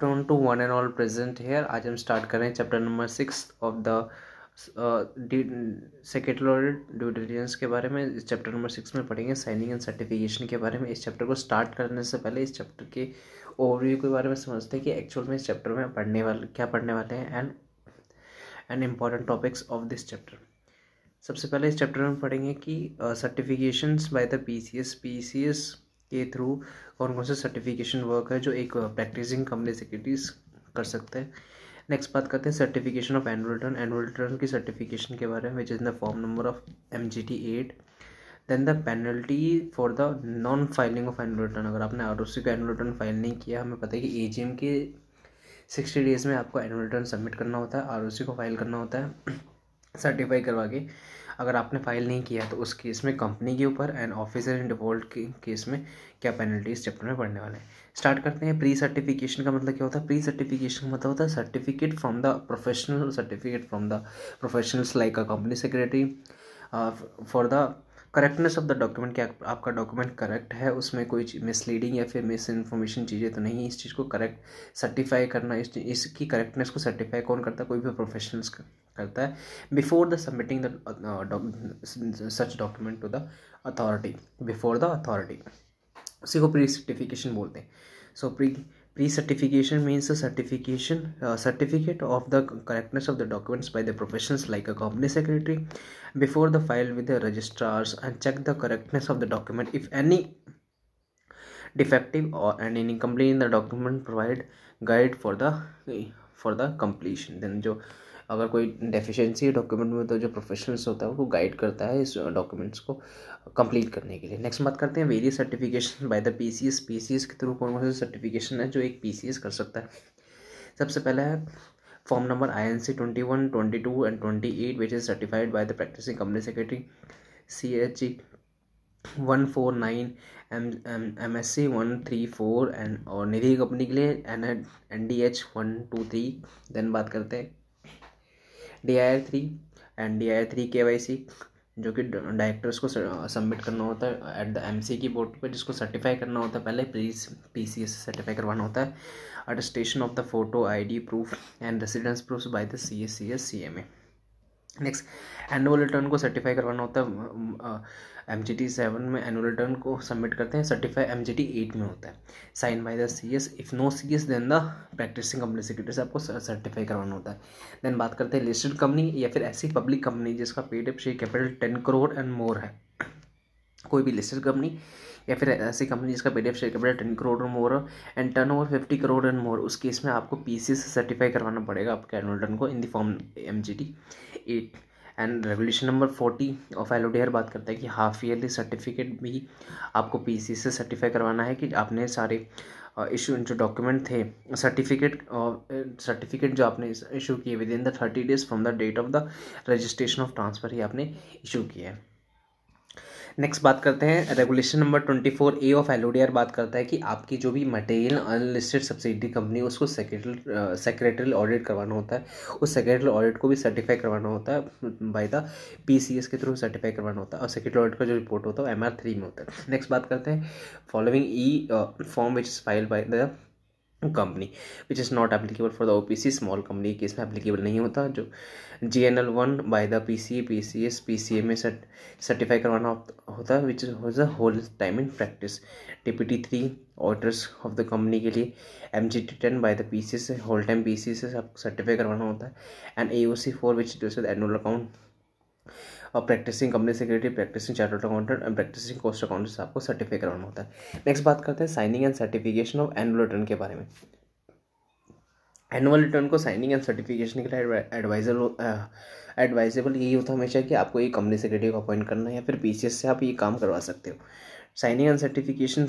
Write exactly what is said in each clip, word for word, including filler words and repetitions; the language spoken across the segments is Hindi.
Afternoon to one and all present here. आज हम स्टार्ट कर रहे हैं chapter number six of the secretary due diligence के बारे में। इस चैप्टर नंबर सिक्स में पढ़ेंगे साइनिंग एंड सर्टिफिकेशन के बारे में। इस चैप्टर को स्टार्ट करने से पहले इस चैप्टर के ओवरव्यू के बारे में समझते हैं कि एक्चुअल में इस चैप्टर में पढ़ने वाले क्या पढ़ने वाले हैं and and important topics of this chapter. सबसे पहले इस चैप्टर में पढ़ेंगे कि certifications by the PCS PCS के थ्रू कौन कौन से सर्टिफिकेशन वर्क है जो एक प्रैक्टिसिंग कंपनी सेक्रेटरीज कर सकते हैं। नेक्स्ट बात करते हैं certification of annual return. Annual return की सर्टिफिकेशन के बारे में which is the form number of M G T eight. Then the penalty for the non filing of annual return. अगर आपने आर ओ सी का एनुअल रिटर्न फाइल नहीं किया, हमें पता है कि ए जी एम के सिक्सटी डेज में आपको एनुअल रिटर्न सबमिट करना होता है, आर ओ सी को फाइल करना होता है सर्टिफाई करवा के। अगर आपने फाइल नहीं किया तो उस केस में कंपनी के ऊपर एंड ऑफिसर इन डिफॉल्ट के केस में क्या पेनल्टी इस चैप्टर में पढ़ने वाले हैं। स्टार्ट करते हैं। प्री सर्टिफिकेशन का मतलब क्या होता है? प्री सर्टिफिकेशन का मतलब होता है certificate from the professional, certificate from the professionals like a company secretary for the correctness of the document. क्या आपका डॉक्यूमेंट करेक्ट है, उसमें कोई मिसलीडिंग या फिर मिस इन्फॉर्मेशन चीज़ें तो नहीं। इस चीज़ को करेक्ट सर्टिफाई करना, इस इसकी करेक्टनेस को सर्टिफाई कौन करता है? कोई भी प्रोफेशनल्स करता है before the submitting the such document to the authority, before the authority. उसी को प्री सर्टिफिकेशन बोलते हैं। So pre pre certification means a certification uh, certificate of the correctness of the documents by the professionals like a company secretary before the file with the registrars and check the correctness of the document. If any defective or and any incomplete in the document, provide guide for the for the completion. Then जो अगर कोई डेफिशिएंसी है डॉक्यूमेंट में तो जो प्रोफेशनल्स होता है वो गाइड करता है इस डॉक्यूमेंट्स को कंप्लीट करने के लिए। नेक्स्ट बात करते हैं various certification by the PCS. PCS के थ्रू कौन कौन से सर्टिफिकेशन है जो एक पीसीएस कर सकता है? सबसे पहला है form number I N C twenty one twenty two and twenty eight which is certified by the practising company secretary. C H E one four nine M M M S C one three four and और निधि कंपनी के लिए N N D H one two three. Then बात करते हैं D I R three and D I R three K Y C जो कि डायरेक्टर्स को सबमिट करना होता है एट द एम सी की बोर्ड पर, जिसको सर्टिफाई करना होता है पहले please P C S certify करवाना होता है। Attestation of the photo I D proof and residence proof by the C S C S C M A. Next annual return को सर्टिफाई करवाना होता है। एम जी टी सेवन में एनुअल रिटर्न को सबमिट करते हैं, certify M G T eight में होता है sign by the C S. If no C S then the practising company secretary से आपको सर्टिफाई करवाना होता है। देन बात करते हैं लिस्टेड कंपनी या फिर ऐसी पब्लिक कंपनी जिसका paid up share capital ten crore and more है। कोई भी लिस्टेड कंपनी या फिर ऐसी कंपनी जिसका paid up share capital ten crore और more and turnover fifty crore and more, उस केस में आपको पी सी एस से सर्टिफाई करवाना पड़ेगा आपके एनुअल रिटर्न को in the form M G T eight. And regulation number forty of L O D R बात करता है कि हाफ ईयरली सर्टिफिकेट भी आपको पी सी एस से सर्टिफाई करवाना है कि आपने सारे इशू जो डॉक्यूमेंट थे सर्टिफिकेट सर्टिफिकेट जो आपने इशू किए with in the thirty days from the date of the registration of transfer ही आपने इशू किया है। नेक्स्ट बात करते हैं regulation number twenty four A of L O D R बात करता है कि आपकी जो भी मटेरियल अनलिस्टेड सब्सिडरी कंपनी उसको सेक्रेटरी सेक्रेटरी ऑडिट करवाना होता है। उस सेक्रेटरी ऑडिट को भी सर्टिफाई करवाना होता है by the P C S के थ्रू सर्टिफाई करवाना होता है और सेक्रेटरी ऑडिट का जो रिपोर्ट होता है एम आर थ्री में होता है। नेक्स्ट बात करते हैं following E form which is filed by the company which is not applicable for the O P C. Small company के इसमें एप्लीकेबल नहीं होता। जो G N L one by the P C A P C S P C A में सर्टिफाई करवाना होता है which is a whole time in practice. T P T three auditors of the company के लिए M G T ten by the P C S से whole time P C S से आपको सर्टिफाई करवाना होता है। And A O C four which deals with annual account और practising company secretary, practising chartered accountant and practising cost accountant से आपको सर्टिफाई करवाना होता है। नेक्स्ट बात करते हैं signing and certification of annual return के बारे में। एनुअल रिटर्न को साइनिंग एंड सर्टिफिकेशन के लिए एडवाइजर एडवाइजेबल यही होता है हमेशा कि आपको एक कंपनी सेक्रेटरी को अपॉइंट करना है या फिर पी सी एस से आप ये काम करवा सकते हो। साइनिंग एंड सर्टिफिकेशन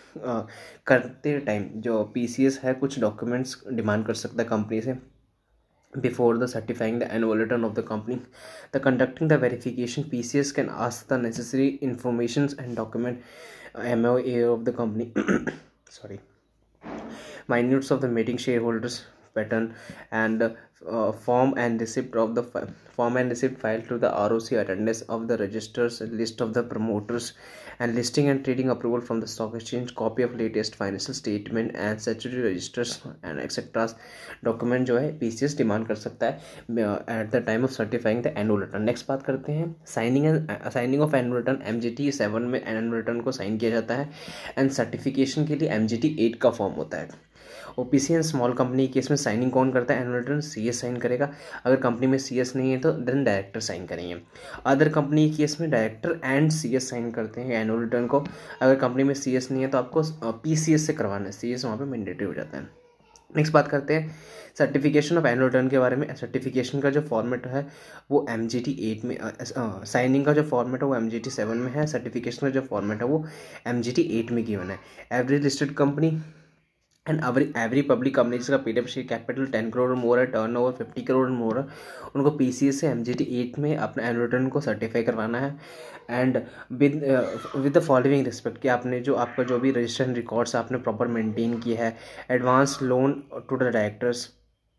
करते टाइम जो पी सी एस है कुछ डॉक्यूमेंट्स डिमांड कर सकता है कंपनी से before the certifying the annual return of the company. The conducting the verification, P C S can ask the necessary informations and document uh, M O A of the company sorry minutes of the meeting shareholders pattern and uh, form and receipt of the fi- form and receipt filed to the R O C, attendance of the registers, list of the promoters and listing and trading approval from the stock exchange, copy of latest financial statement and statutory registers and etcetera document जो है पीसीएस डिमांड कर सकता है at the time of certifying the annual return. Next बात करते हैं signing and signing of annual return. MGT seven में एनुअल रिटर्न को साइन किया जाता है एंड सर्टिफिकेशन के लिए एमजीटी एट का फॉर्म होता है। OPC and small company case में साइनिंग कौन करता है? एनुअल रिटर्न सीएस साइन करेगा। अगर कंपनी में सीएस नहीं है तो देन डायरेक्टर साइन करेंगे। अदर कंपनी केस में डायरेक्टर एंड सीएस साइन करते हैं एनुअल रिटर्न को। अगर कंपनी में सीएस नहीं है तो आपको पीसीएस से करवाना है, सीएस वहाँ पे मैंडेटरी हो जाता है। नेक्स्ट बात करते हैं सर्टिफिकेशन ऑफ एनुअल रिटर्न के बारे में। सर्टिफिकेशन का जो फॉर्मेट है वो एम जी टी एट में, साइनिंग का जो फॉर्मेट है वो एम जी टी सेवन में है, सर्टिफिकेशन का जो फॉर्मेट है वो एम जी टी एट में गिवन है। Every listed company and every every public company जिसका P W share capital ten crore more है, turnover fifty crore more है, उनको पीसीएस से एमजीटी एट में अपने एनुअल रिटर्न को सर्टिफाई करवाना है। And with with the following respect कि आपने जो आपका जो भी रजिस्ट्रेशन रिकॉर्ड्स आपने प्रॉपर मेंटेन किया है, advance loan to the directors,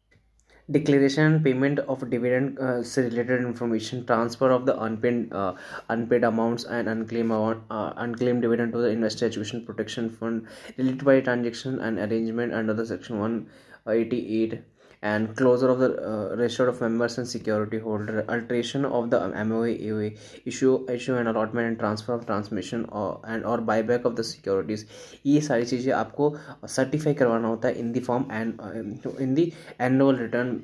declaration and payment of dividend uh, से related information, transfer of the unpaid uh, unpaid amounts and unclaimed amount, uh, unclaimed dividend to the investor education protection fund related by transaction and arrangement under the section one eighty-eight, and closure of the uh, register of members and security holder, alteration of the M O A, A O A, issue issue and allotment and transfer of transmission or and or buyback of the securities, ये सारी चीज़ें आपको सर्टिफाई करवाना होता है in the form and in the annual return.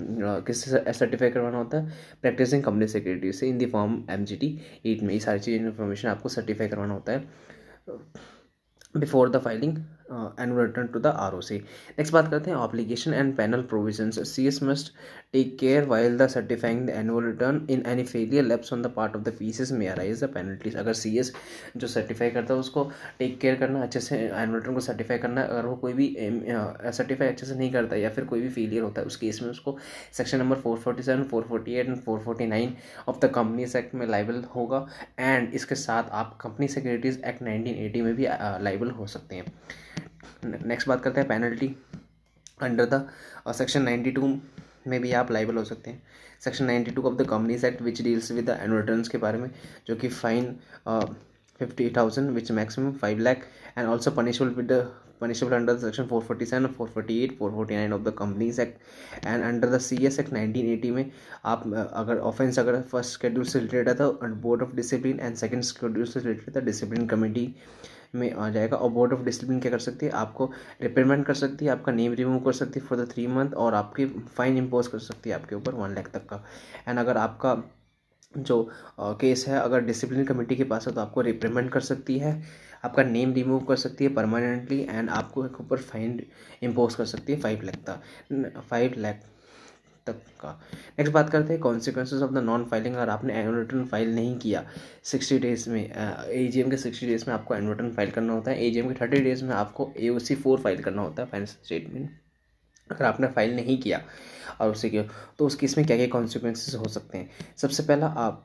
किससे सर्टिफाई करवाना होता है? प्रैक्टिसिंग कंपनी सेक्रेटरी से in the form M G T eight में। ये सारी चीज़ें इन्फॉर्मेशन आपको सर्टिफाई करवाना होता है before the filing annual return to the ROC. Next बात करते हैं obligation and panel provisions. CS must take care while the certifying the annual return in any failure lapse on the part of the PCS में अराइज द पेनल्टीज। अगर सीएस जो सर्टिफाई करता है उसको टेक केयर करना, अच्छे से एनुअल रिटर्न को सर्टिफाई करना। अगर वो कोई भी सर्टिफाई अच्छे से नहीं करता या फिर कोई भी फेलियर होता है उस केस में उसको section number four forty seven, four forty eight and four forty nine of the companies Act में लाइबल होगा। एंड इसके साथ आप company secretaries act nineteen eighty में भी लाइबल हो सकते हैं। नेक्स्ट बात करते हैं penalty under the section ninety two में भी आप लाइबल हो सकते हैं। Section ninety two of the companies Act which deals with the annual returns के बारे में, जो कि fine fifty thousand which maximum five lakh and also punishable with the punishable under the section four forty seven, four forty eight, four forty nine of the Companies Act and under the C S Act nineteen eighty में आप अगर ऑफेंस अगर फर्स्ट शेड्यूल से रिलेटेड है तो board of discipline and second schedule से रिलेटेड है तो डिसिप्लिन कमेटी में आ जाएगा। और बोर्ड ऑफ डिसिप्लिन क्या कर सकती है? आपको रिप्रीमेंट कर सकती है, आपका नेम रिमूव कर सकती है फॉर द थ्री मंथ और आपकी फाइन इम्पोज कर सकती है आपके ऊपर वन लाख तक का। एंड अगर आपका जो केस है अगर डिसिप्लिन कमेटी के पास है तो आपको रिप्रीमेंट कर सकती है, आपका नेम रिमूव कर सकती है परमानेंटली एंड आपको एक ऊपर फाइन इम्पोज कर सकती है फाइव लाख तक फाइव लाख तक का। नेक्स्ट बात करते हैं consequences of the non filing. अगर आपने एनुअल रिटर्न फाइल नहीं किया सिक्सटी डेज में, एजीएम के सिक्सटी डेज में आपको एनुअल रिटर्न फाइल करना होता है, एजीएम के थर्टी डेज में आपको एओसी फोर फाइल करना होता है फाइनेंशियल स्टेटमेंट। अगर आपने फाइल नहीं किया और उसे किया तो उस केस में क्या क्या कॉन्सिक्वेंसेज हो सकते हैं? सबसे पहला आप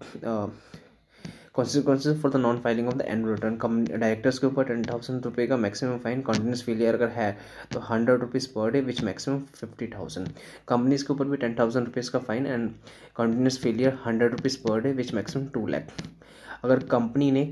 consequences for the non filing of the annual return, directors के ऊपर टेन थाउजेंड रुपये का मैक्सिमम फाइन, कॉन्टिन्यूस फेलियर अगर है तो hundred rupees per day which maximum fifty thousand. Companies के ऊपर भी टेन थाउजेंड रुपीज़ का fine and continuous failure hundred rupees per day which maximum two lakh. अगर कंपनी ने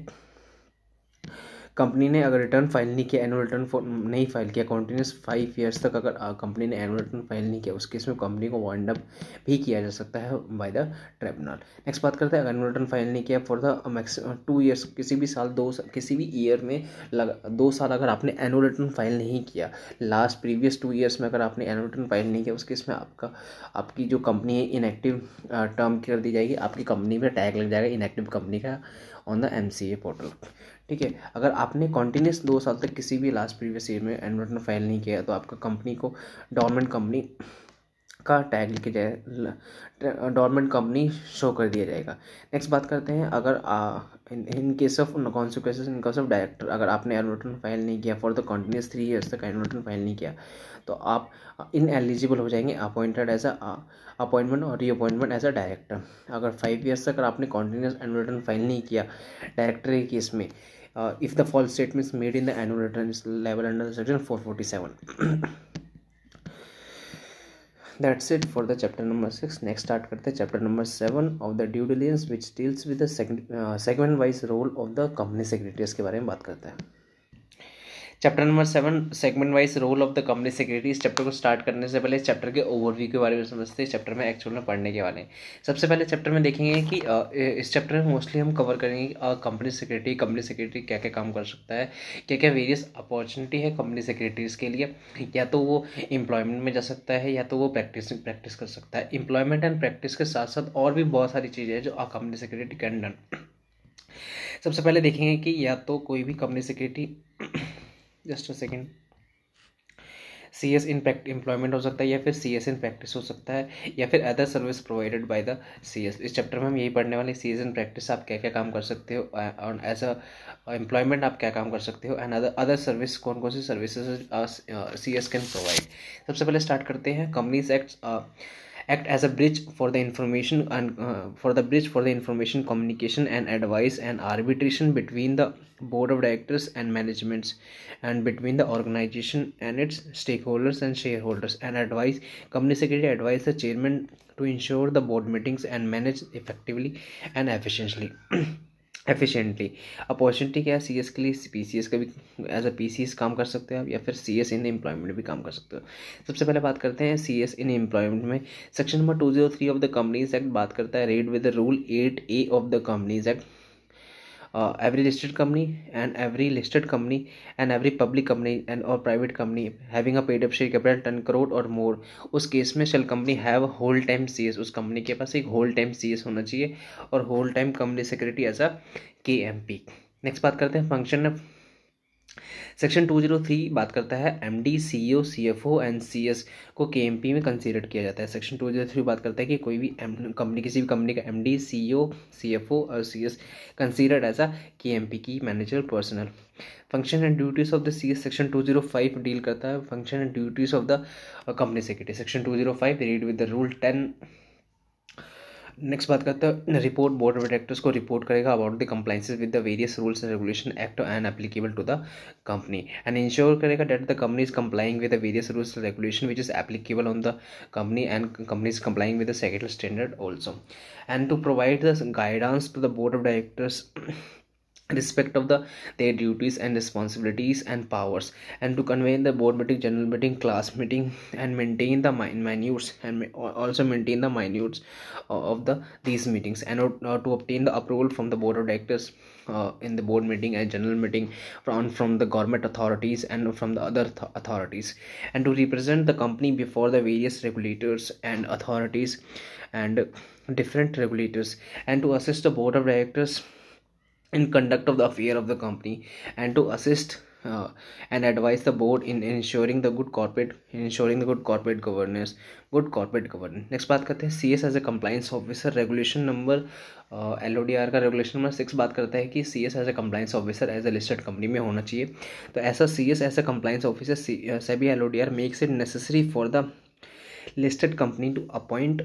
कंपनी ने अगर रिटर्न फाइल नहीं किया, एनुअल रिटर्न नहीं फाइल किया कॉन्टिन्यूस फाइव ईयर्स तक, अगर कंपनी ने एनुअल रिटर्न फाइल नहीं किया उस केस में कंपनी को वाइंड अप भी किया जा सकता है बाय द ट्रिब्यूनल। नेक्स्ट बात करते हैं अगर एनुअल रिटर्न फाइल नहीं किया for the maximum two years, किसी भी साल दो किसी भी ईयर में लगा दो साल अगर आपने एनुअल रिटर्न फाइल नहीं किया, लास्ट प्रीवियस टू ईयर्स में अगर आपने एनुअल रिटर्न फाइल नहीं किया उस केस में आपका आपकी जो कंपनी है इनएक्टिव टर्म कर दी जाएगी, आपकी कंपनी में टैग लग जाएगा इनएक्टिव कंपनी का on the M C A portal. ठीक है, अगर आपने कॉन्टीन्यूस दो साल तक किसी भी लास्ट प्रीवियस ईयर में एनुअल रिटर्न फाइल नहीं किया तो आपका कंपनी को डॉर्मेंट कंपनी का टैग लिखे जाए, डॉर्मेंट कंपनी शो कर दिया जाएगा। नेक्स्ट बात करते हैं अगर in case of consequences in case of director, अगर आपने एनुअल रिटर्न फाइल नहीं किया for the continuous three years तक एनुअल रिटर्न फाइल नहीं किया तो आप इन एलिजिबल हो जाएंगे अपॉइंटेड एज अ अपॉइंटमेंट और रीअपॉइंटमेंट एज अ डायरेक्टर। अगर फाइव ईयर्स तक अगर आपने कॉन्टिन्यूस एनुअल रिटर्न फाइल नहीं किया डायरेक्टर के केस में, if the false statements made in the annual return is level under the section four forty seven. That's it for the chapter number six. Next start करते हैं chapter number seven of the due diligence which deals with the segment wise role of the company secretary. इसके बारे में बात करते हैं। Chapter number seven segment wise role of the company secretary. इस चैप्टर को स्टार्ट करने से पहले इस चैप्टर के ओवरव्यू के बारे में समझते हैं। चैप्टर में एक्चुअल में पढ़ने के वाले हैं। सबसे पहले चैप्टर में देखेंगे कि इस चैप्टर में मोस्टली हम कवर करेंगे कि कंपनी सेक्रेटरी कंपनी सेक्रेटरी क्या क्या काम कर सकता है, क्या क्या वेरियस अपॉर्चुनिटी है कंपनी सेक्रेटरीज के लिए। या तो वो एम्प्लॉयमेंट में जा सकता है या तो वो प्रैक्टिस प्रैक्टिस कर सकता है। एम्प्लॉयमेंट एंड प्रैक्टिस के साथ साथ और भी बहुत सारी चीज़ें हैं जो कंपनी सेक्रेटरी कैन डन। सबसे पहले देखेंगे कि या तो कोई भी company secretary just a second C S in practice employment हो सकता है या फिर सी एस इन प्रैक्टिस हो सकता है या फिर other service provided by the C S. इस चैप्टर में हम यही पढ़ने वाले सी एस इन प्रैक्टिस आप क्या क्या काम कर सकते हो और एज अ एम्प्लॉयमेंट आप क्या काम कर सकते हो एंड अदर अदर सर्विस कौन कौन सी services C S can provide. सबसे पहले स्टार्ट करते हैं। Companies act act as a bridge for the information and uh, for the bridge for the information communication and advice and arbitration between the board of directors and managements and between the organization and its stakeholders and shareholders and advise company secretary advise the chairman to ensure the board meetings and manage effectively and efficiently efficiently. Opportunity क्या है सी एस के लिए, पी सी एस का भी as a P C S काम कर सकते हो आप या फिर सी एस इन एम्प्लॉयमेंट भी काम कर सकते हो। सबसे पहले बात करते हैं सी एस इन एम्प्लॉयमेंट में। Section number two zero three of the companies Act बात करता है read with the rule eight A of the companies Act. Uh, every listed company and every listed company and every public company and or private company having a paid up share capital ten crore or more, उस केस में shall company have whole time C S। उस कंपनी के पास एक whole time C S होना चाहिए और whole time company secretary as a K M P। Next बात करते हैं function. Section two zero three बात करता है MD, CEO, CFO and CS को केएमपी में कंसीडर किया जाता है। सेक्शन टू जीरो थ्री बात करता है कि कोई भी कंपनी किसी भी कंपनी का एमडी, सीईओ, सीएफओ और CS considered as a KMP की manager personal. Function and duties of the CS section two zero five deal करता है function and duties of the company secretary. Section two zero five read with the rule ten. Next बात करते हैं रिपोर्ट बोर्ड ऑफ डायरेक्टर्स को रिपोर्ट करेगा about the compliances with the various rules and regulation act and applicable to the company and ensure करेगा that the company is complying with the various rules and regulation which is applicable on the company and company is complying with the secretary standard also and to provide the guidance to the board of directors respect of the their duties and responsibilities and powers and to convene the board meeting, general meeting, class meeting and maintain the min- minutes and also maintain the minutes of the these meetings and uh, to obtain the approval from the board of directors uh, in the board meeting and general meeting from from the government authorities and from the other th- authorities and to represent the company before the various regulators and authorities and different regulators and to assist the board of directors in conduct of the affair of the company and to assist uh, and advise the board in ensuring the good corporate in ensuring the good corporate governance good corporate governance। Next बात करते हैं C S as a compliance officer. Regulation number L O D R का रेगुलेशन नंबर सिक्स बात करता है कि C S as a compliance officer as a listed company में होना चाहिए। तो ऐसा C S as a compliance officer SEBI L O D R makes it necessary for the listed company to appoint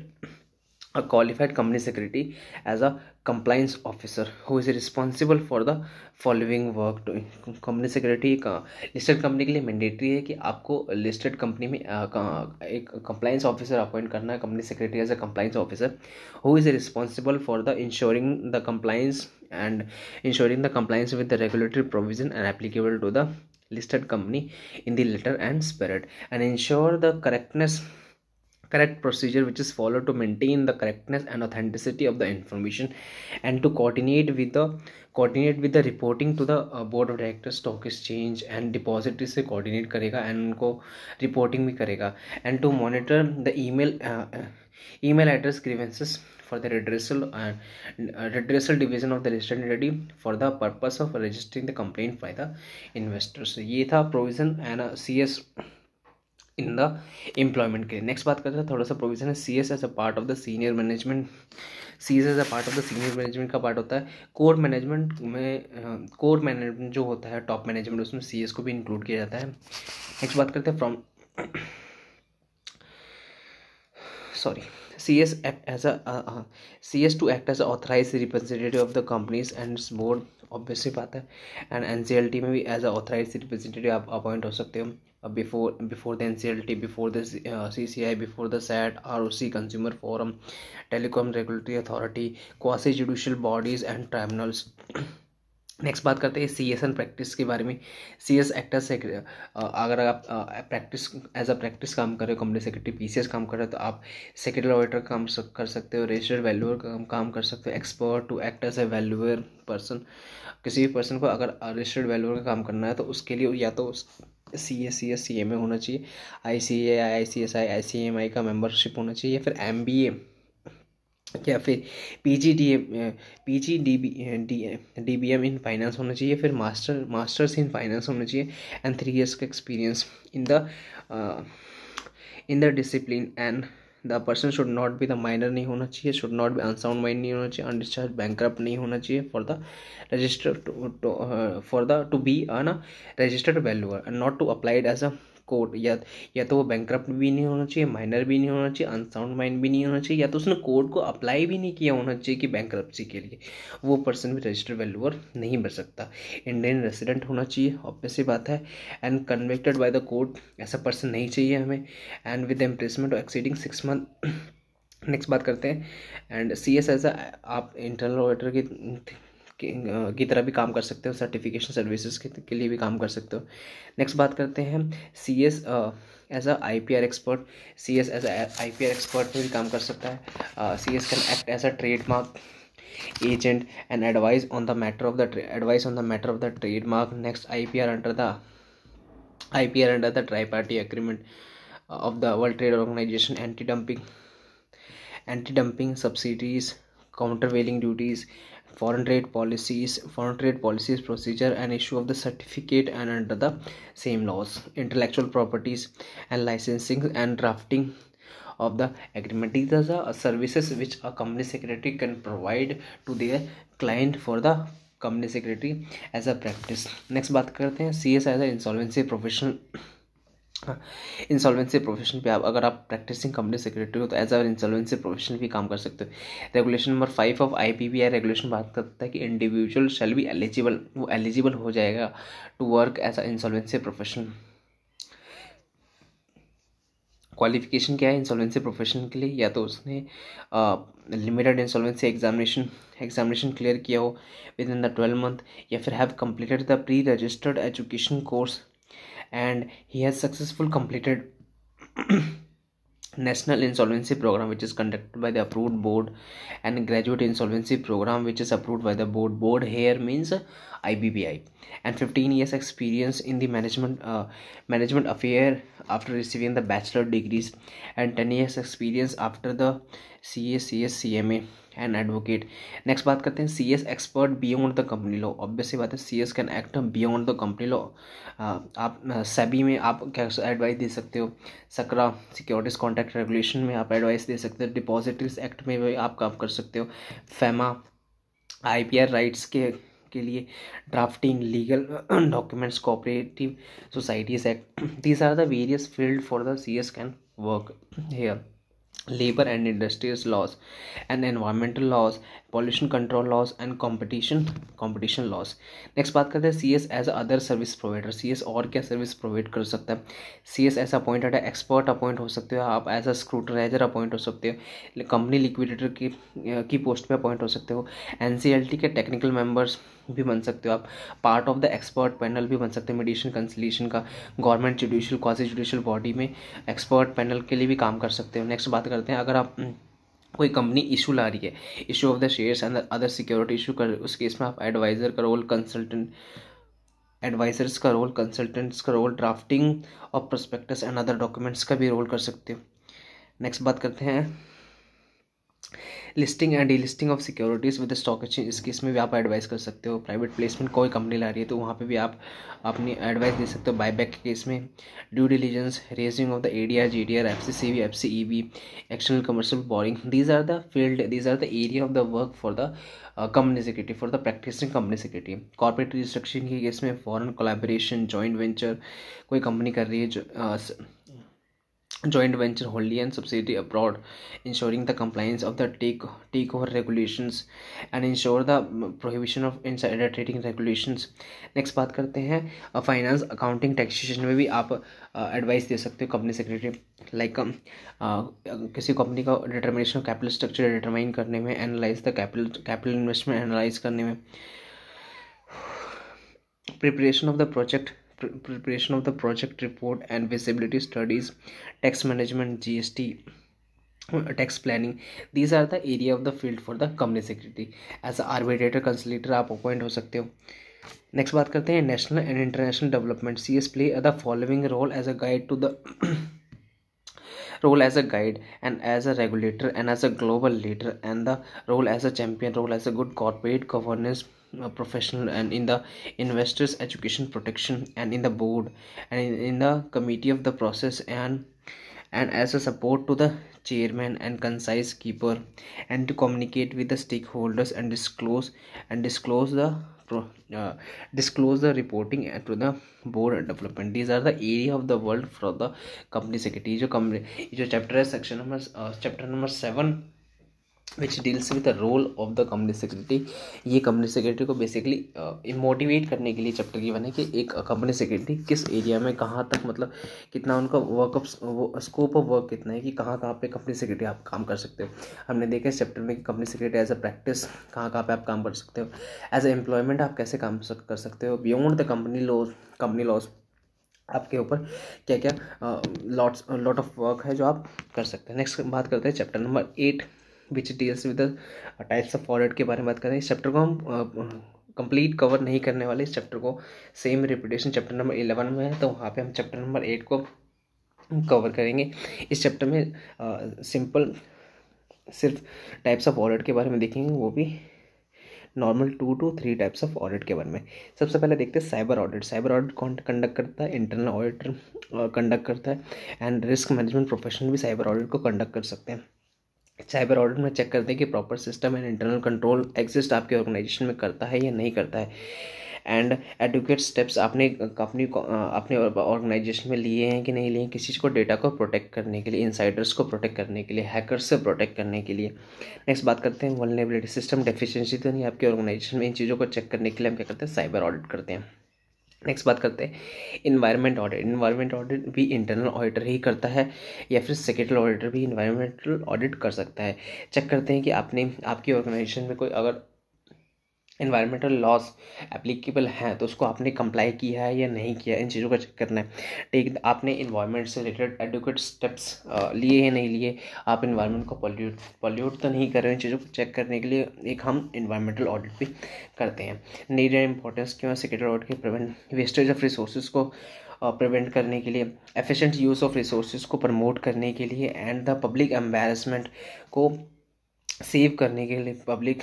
a qualified company secretary as a compliance officer who is responsible for the following work doing। Company secretary का लिस्टेड कंपनी के लिए मैंडेटरी है कि आपको लिस्टेड कंपनी में आ, का, एक कंप्लाइंस ऑफिसर अपॉइंट करना है। Company secretary as a compliance officer who is responsible for the ensuring the compliance and ensuring the compliance with the regulatory provision and applicable to the listed company in the letter and spirit and ensure the correctness correct procedure which is followed to maintain the correctness and authenticity of the information and to coordinate with the coordinate with the reporting to the uh, board of directors, stock exchange and depository से coordinate करेगा and उनको reporting भी करेगा and to monitor the email uh, email address grievances for the redressal and uh, redressal division of the listed entity for the purpose of registering the complaint by the investors। ये था provision and uh, C S in the employment के। नेक्स्ट बात करते हैं थोड़ा सा प्रोविजन है C S as a part of the senior management. C S as a part of the senior management का पार्ट होता है। कोर मैनेजमेंट में कोर मैनेजमेंट जो होता है टॉप मैनेजमेंट उसमें सी एस को भी इंक्लूड किया जाता है। नेक्स्ट बात करते हैं from sorry, C S act as a uh, uh, C S to act as a authorized representative of the companies and its board, obviously बात है. And N C L T में भी एज अ ऑथराइज रिप्रेजेंटेटिव आप अपॉइंट हो सकते हो before before the N C L T, before the C C I, before the SAT, R O C, consumer forum, telecom regulatory authority, quasi judicial bodies and tribunals. Next बात करते हैं सी एस एन प्रैक्टिस के बारे में. सी एस एक्टर से अगर आप प्रैक्टिस एज अ प्रैक्टिस काम कर रहे हो, company secretary P C S काम कर रहे हो, तो आप सेक्रेटरी ऑडिटर काम कर सकते हो, रजिस्टर्ड वैल्यूअर का काम कर सकते हो, expert to act as a valuer person. किसी भी पर्सन को अगर रजिस्टर्ड वैल्यूअर का काम करना है तो उसके लिए या तो C S C S C M A होना चाहिए, आई सी ए आई, आई C S I, I C M आई का मेम्बरशिप होना चाहिए, या फिर एम बी ए या फिर P G D P G D B D D B M in finance होना चाहिए, फिर मास्टर मास्टर्स इन फाइनेंस होना चाहिए, एंड थ्री इयर्स का experience in the in the discipline. And the person should not be the minor नहीं होना चाहिए, should not be unsound mind नहीं होना चाहिए, अनडिस्चार्ज बैंकरप्ट नहीं होना चाहिए for the registered for the to be unregistered valuer and not to applied as a code. या या तो वो बैंकरप्ट भी नहीं होना चाहिए, माइनर भी नहीं होना चाहिए, अनसाउंड माइंड भी नहीं होना चाहिए, या तो उसने कोड को अप्लाई भी नहीं किया होना चाहिए कि बैंकरप्सी के लिए. वो पर्सन भी रजिस्टर्ड वैल्यूअर नहीं बन सकता. इंडियन रेसिडेंट होना चाहिए, ऑब्वियसली बात है. And convicted by the court, ऐसा पर्सन नहीं चाहिए हमें. And with imprisonment exceeding six month. Next बात करते हैं. And C S as a आप इंटरनल ऑडिटर की की तरह भी काम कर सकते हो, सर्टिफिकेशन सर्विसेज के, के लिए भी काम कर सकते हो. नेक्स्ट बात करते हैं C S as a I P R expert. C S as a I P R expert में भी काम कर सकता है. C S can act as a trademark agent and advise on the matter of the tra- advice on the matter of the trademark. Next, I P R under the I P R under the tri-party agreement of the World Trade Organization, anti-dumping anti-dumping subsidies, countervailing duties, foreign trade policies, foreign trade policies procedure and issue of the certificate and under the same laws, intellectual properties and licensing and drafting of the agreement. These are the services which a company secretary can provide to their client for the company secretary as a practice. Next बात करते हैं C S as a insolvency professional. Insolvency profession पे आप अगर आप प्रैक्टिसिंग कंपनी सेक्रेटरी हो तो एज अ इंसॉल्वेंसी प्रोफेशन भी काम कर सकते हो. Regulation number five of I P B I regulation बात करता है कि इंडिविजुअल शैल बी एलिजिबल, वो एलिजिबल हो जाएगा to work as a insolvency profession. Qualification क्या है इंसॉल्वेंसी प्रोफेशन के लिए? या तो उसने limited insolvency examination examination clear किया हो with in the twelve month, या फिर have completed the pre registered education course and he has successfully completed national insolvency program which is conducted by the approved board and graduate insolvency program which is approved by the board. Board here means I B B I. And fifteen years experience in the management uh, management affair after receiving the bachelor degrees, and ten years experience after the C A, C S, C M A and advocate. Next बात करते हैं C S expert beyond the company law. Obviously बात है C S can act beyond the company law. आप सेबी में आप क्या एडवाइस दे सकते हो, सकरा सिक्योरिटीज कॉन्ट्रैक्ट रेगुलेशन में आप एडवाइस दे सकते हो, डिपॉजिटरीज एक्ट में भी आप काम कर सकते हो, FEMA I P R rights के के लिए drafting legal documents, cooperative societies act. These are the various field for the C S can work here. Labor and industrial laws and environmental laws, pollution control laws and competition competition laws. Next बात करते हैं C S as other service provider. C S और क्या सर्विस प्रोवाइड कर सकता है? सी एस एज अपॉइंटेड है, एक्सपर्ट अपॉइंट हो सकते हो आप, एज अ स्क्रूटनाइजर अपॉइंट हो सकते हो, कंपनी लिक्विडेटर की की पोस्ट पे अपॉइंट हो सकते हो, एन सी एल टी के टेक्निकल मेंबर्स भी बन सकते हो आप, part of the expert panel भी बन सकते हो, मेडिएशन कंसलिएशन का, government judicial quasi judicial body में एक्सपर्ट पैनल के लिए भी काम कर सकते हो. नेक्स्ट बात करते हैं अगर आप कोई कंपनी इशू ला रही है, issue of the shares and other security issue कर, उस केस में आप एडवाइजर का रोल, कंसल्टेंट एडवाइजर्स का रोल, कंसल्टेंट्स का role, drafting of prospectus and other documents का भी रोल कर सकते हो. नेक्स्ट बात करते हैं listing and delisting of securities with stock exchange. इस केस में भी आप एडवाइस कर सकते हो. प्राइवेट प्लेसमेंट कोई कंपनी ला रही है तो वहाँ पे भी आप अपनी एडवाइस दे सकते हो. बायबैक के केस में due diligence, raising of the A D R, G D R, F C C B, F C E B, external commercial borrowing. These are the field these are the area of the work for the company secretary, for the practising company secretary. Corporate restructuring के केस में फॉरेन कोलैबोरेशन, जॉइंट वेंचर कोई कंपनी कर रही है जो joint venture, wholly and subsidiary abroad, ensuring the compliance of the take takeover regulations and ensure the mm, prohibition of insider trading regulations. Next बात करते हैं फाइनेंस, अकाउंटिंग, टैक्सेशन में भी आप एडवाइस दे सकते हो कंपनी सेक्रेटरी, लाइक किसी कंपनी का determination of capital structure determine करने में, analyse the capital capital investment analyse करने में, preparation of the project pre- preparation of the project report and visibility studies, tax management, G S T, uh, tax planning. These are the area of the field for the company secretary. As a arbitrator conciliator आप अपॉइंट हो सकते हो. नेक्स्ट बात करते हैं national and international development. C S play the following role as a guide to the role as a guide and as a regulator and as a global leader, and the role as a champion, role as a good corporate governance uh, professional, and in the investors education protection, and in the board, and in, in the committee of the process, and and as a support to the chairman and concise keeper, and to communicate with the stakeholders and disclose and disclose the pro, uh, disclose the reporting and to the board development. These are the area of the world for the company secretary. जो company जो चैप्टर है section number chapter number seven which deals with the role of the company secretary. ये कंपनी सेक्रेटरी को बेसिकली मोटिवेट करने के लिए चैप्टर की बने कि एक कंपनी सेक्रेटरी किस एरिया में कहाँ तक, मतलब कितना उनका वर्क वो स्कोप ऑफ वर्क कितना है कि कहाँ कहाँ पे कंपनी सेक्रेटरी आप काम कर सकते हो. हमने देखा इस चैप्टर में कि company secretary as a practice कहाँ कहाँ पे आप काम कर सकते हो, एज ए एम्प्लॉयमेंट आप कैसे काम कर सकते हो, beyond the company laws company laws आपके ऊपर क्या क्या लॉट्स लॉट ऑफ वर्क है जो आप कर सकते हैं. नेक्स्ट बात करते हैं chapter number eight which deals with types of audit के बारे में बात करें. इस चैप्टर को हम कंप्लीट कवर नहीं करने वाले. इस चैप्टर को same repetition chapter number eleven में है, तो वहाँ पे हम चैप्टर नंबर एट को कवर करेंगे. इस चैप्टर में सिंपल सिर्फ टाइप्स ऑफ ऑडिट के बारे में देखेंगे, वो भी normal two two three types of audit के बारे में. सबसे पहले देखते हैं साइबर ऑडिट. साइबर ऑडिट कौन कंडक्ट करता है? इंटरनल ऑडिटर कंडक्ट करता है, एंड रिस्क मैनेजमेंट प्रोफेशनल भी साइबर ऑडिट को कंडक्ट कर सकते हैं. साइबर ऑडिट में चेक करते हैं कि proper system and internal control exist आपके ऑर्गेनाइजेशन में करता है या नहीं करता है, एंड एडुकेट स्टेप्स आपने अपनी अपने ऑर्गेनाइजेशन में लिए हैं कि नहीं लिए, किसी चीज़ को डेटा को प्रोटेक्ट करने के लिए, इनसाइडर्स को प्रोटेक्ट करने के लिए, हैकर्स से प्रोटेक्ट करने के लिए. नेक्स्ट बात करते हैं वल्नरेबिलिटी, सिस्टम डेफिशिएंसी तो नहीं आपके ऑर्गेनाइजेशन में. इन चीज़ों को चेक करने के लिए हम क्या करते हैं? साइबर ऑडिट करते हैं. नेक्स्ट बात करते हैं इन्वायरमेंट ऑडिट. इन्वायरमेंट ऑडिट भी इंटरनल ऑडिटर ही करता है, या फिर सेक्रेटरी ऑडिटर भी इन्वायरमेंटल ऑडिट कर सकता है. चेक करते हैं कि आपने आपकी ऑर्गेनाइजेशन में कोई अगर इन्वायरमेंटल लॉज एप्लीकेबल हैं तो उसको आपने कंप्लाई किया है या नहीं किया, इन चीज़ों का चेक करना है. ठीक, आपने इन्वायरमेंट से रिलेटेड एडुकेट स्टेप्स लिए या नहीं लिए, आप इन्वायरमेंट को पॉल्यूट पॉल्यूट तो नहीं कर रहे हैं. इन चीज़ों को चेक करने के लिए एक हम इन्वायरमेंटल ऑडिट भी करते हैं. नीड एंड इंपॉर्टेंस क्यों है सेक्रेटरी ऑडिट के? प्रिवेंट वेस्टेज ऑफ रिसोर्सेज को प्रिवेंट करने के लिए, एफिशिएंट यूज़ ऑफ रिसोर्सेज को प्रमोट करने के लिए, एंड द पब्लिक एम्बेरसमेंट को सेव करने के लिए, पब्लिक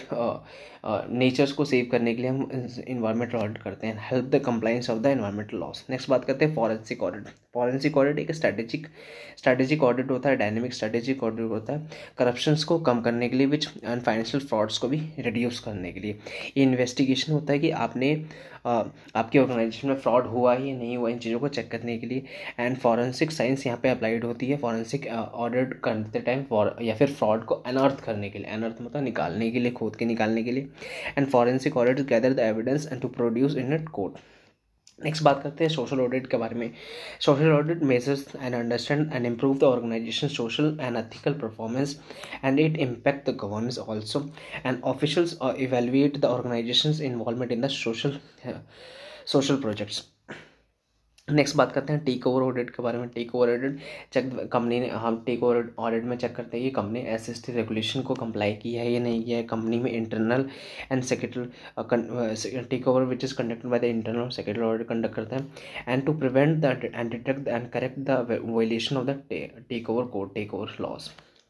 नेचर्स को सेव करने के लिए हम इन्वायरमेंटल ऑडिट करते हैं. Help the compliance of the environmental laws. Next बात करते हैं फॉरेंसिक ऑडिट. फॉरेंसिक ऑडिट एक स्ट्रेटेजिक स्ट्रेटेजिक ऑडिट होता है, डायनेमिक स्ट्रेटेजिक ऑडिट होता है, करप्शंस को कम करने के लिए, विच एंड फाइनेंशियल फ्रॉड्स को भी रिड्यूस करने के लिए. ये इन्वेस्टिगेशन होता है कि आपने Uh, आपके ऑर्गेनाइजेशन में फ्रॉड हुआ ही नहीं हुआ, इन चीज़ों को चेक करने के लिए. एंड फॉरेंसिक साइंस यहाँ पे अप्लाइड होती है फॉरेंसिक ऑडिट करते टाइम, फॉर या फिर फ्रॉड को अनअर्थ करने के लिए. अनअर्थ मतलब निकालने के लिए, खोद के निकालने के लिए. And forensic audit gather the evidence and to produce in it court. Next बात करते हैं सोशल ऑडिट के बारे में. Social audit measures and understand and improve the organisation social and ethical performance, and it impact the governance also, and officials evaluate the organisations involvement in the social social projects. Next बात करते हैं टेक ओवर ऑडिट के बारे में. Take over audit check company ने हम टेक ओवर ऑडिट में चेक करते हैं कि company S S T regulation को कंप्लाई किया है या नहीं किया है. कंपनी में internal and secretary takeover which is conducted by the internal secretary audit conduct करते हैं, and to prevent the and detect and correct the violation of the take over code, takeover laws.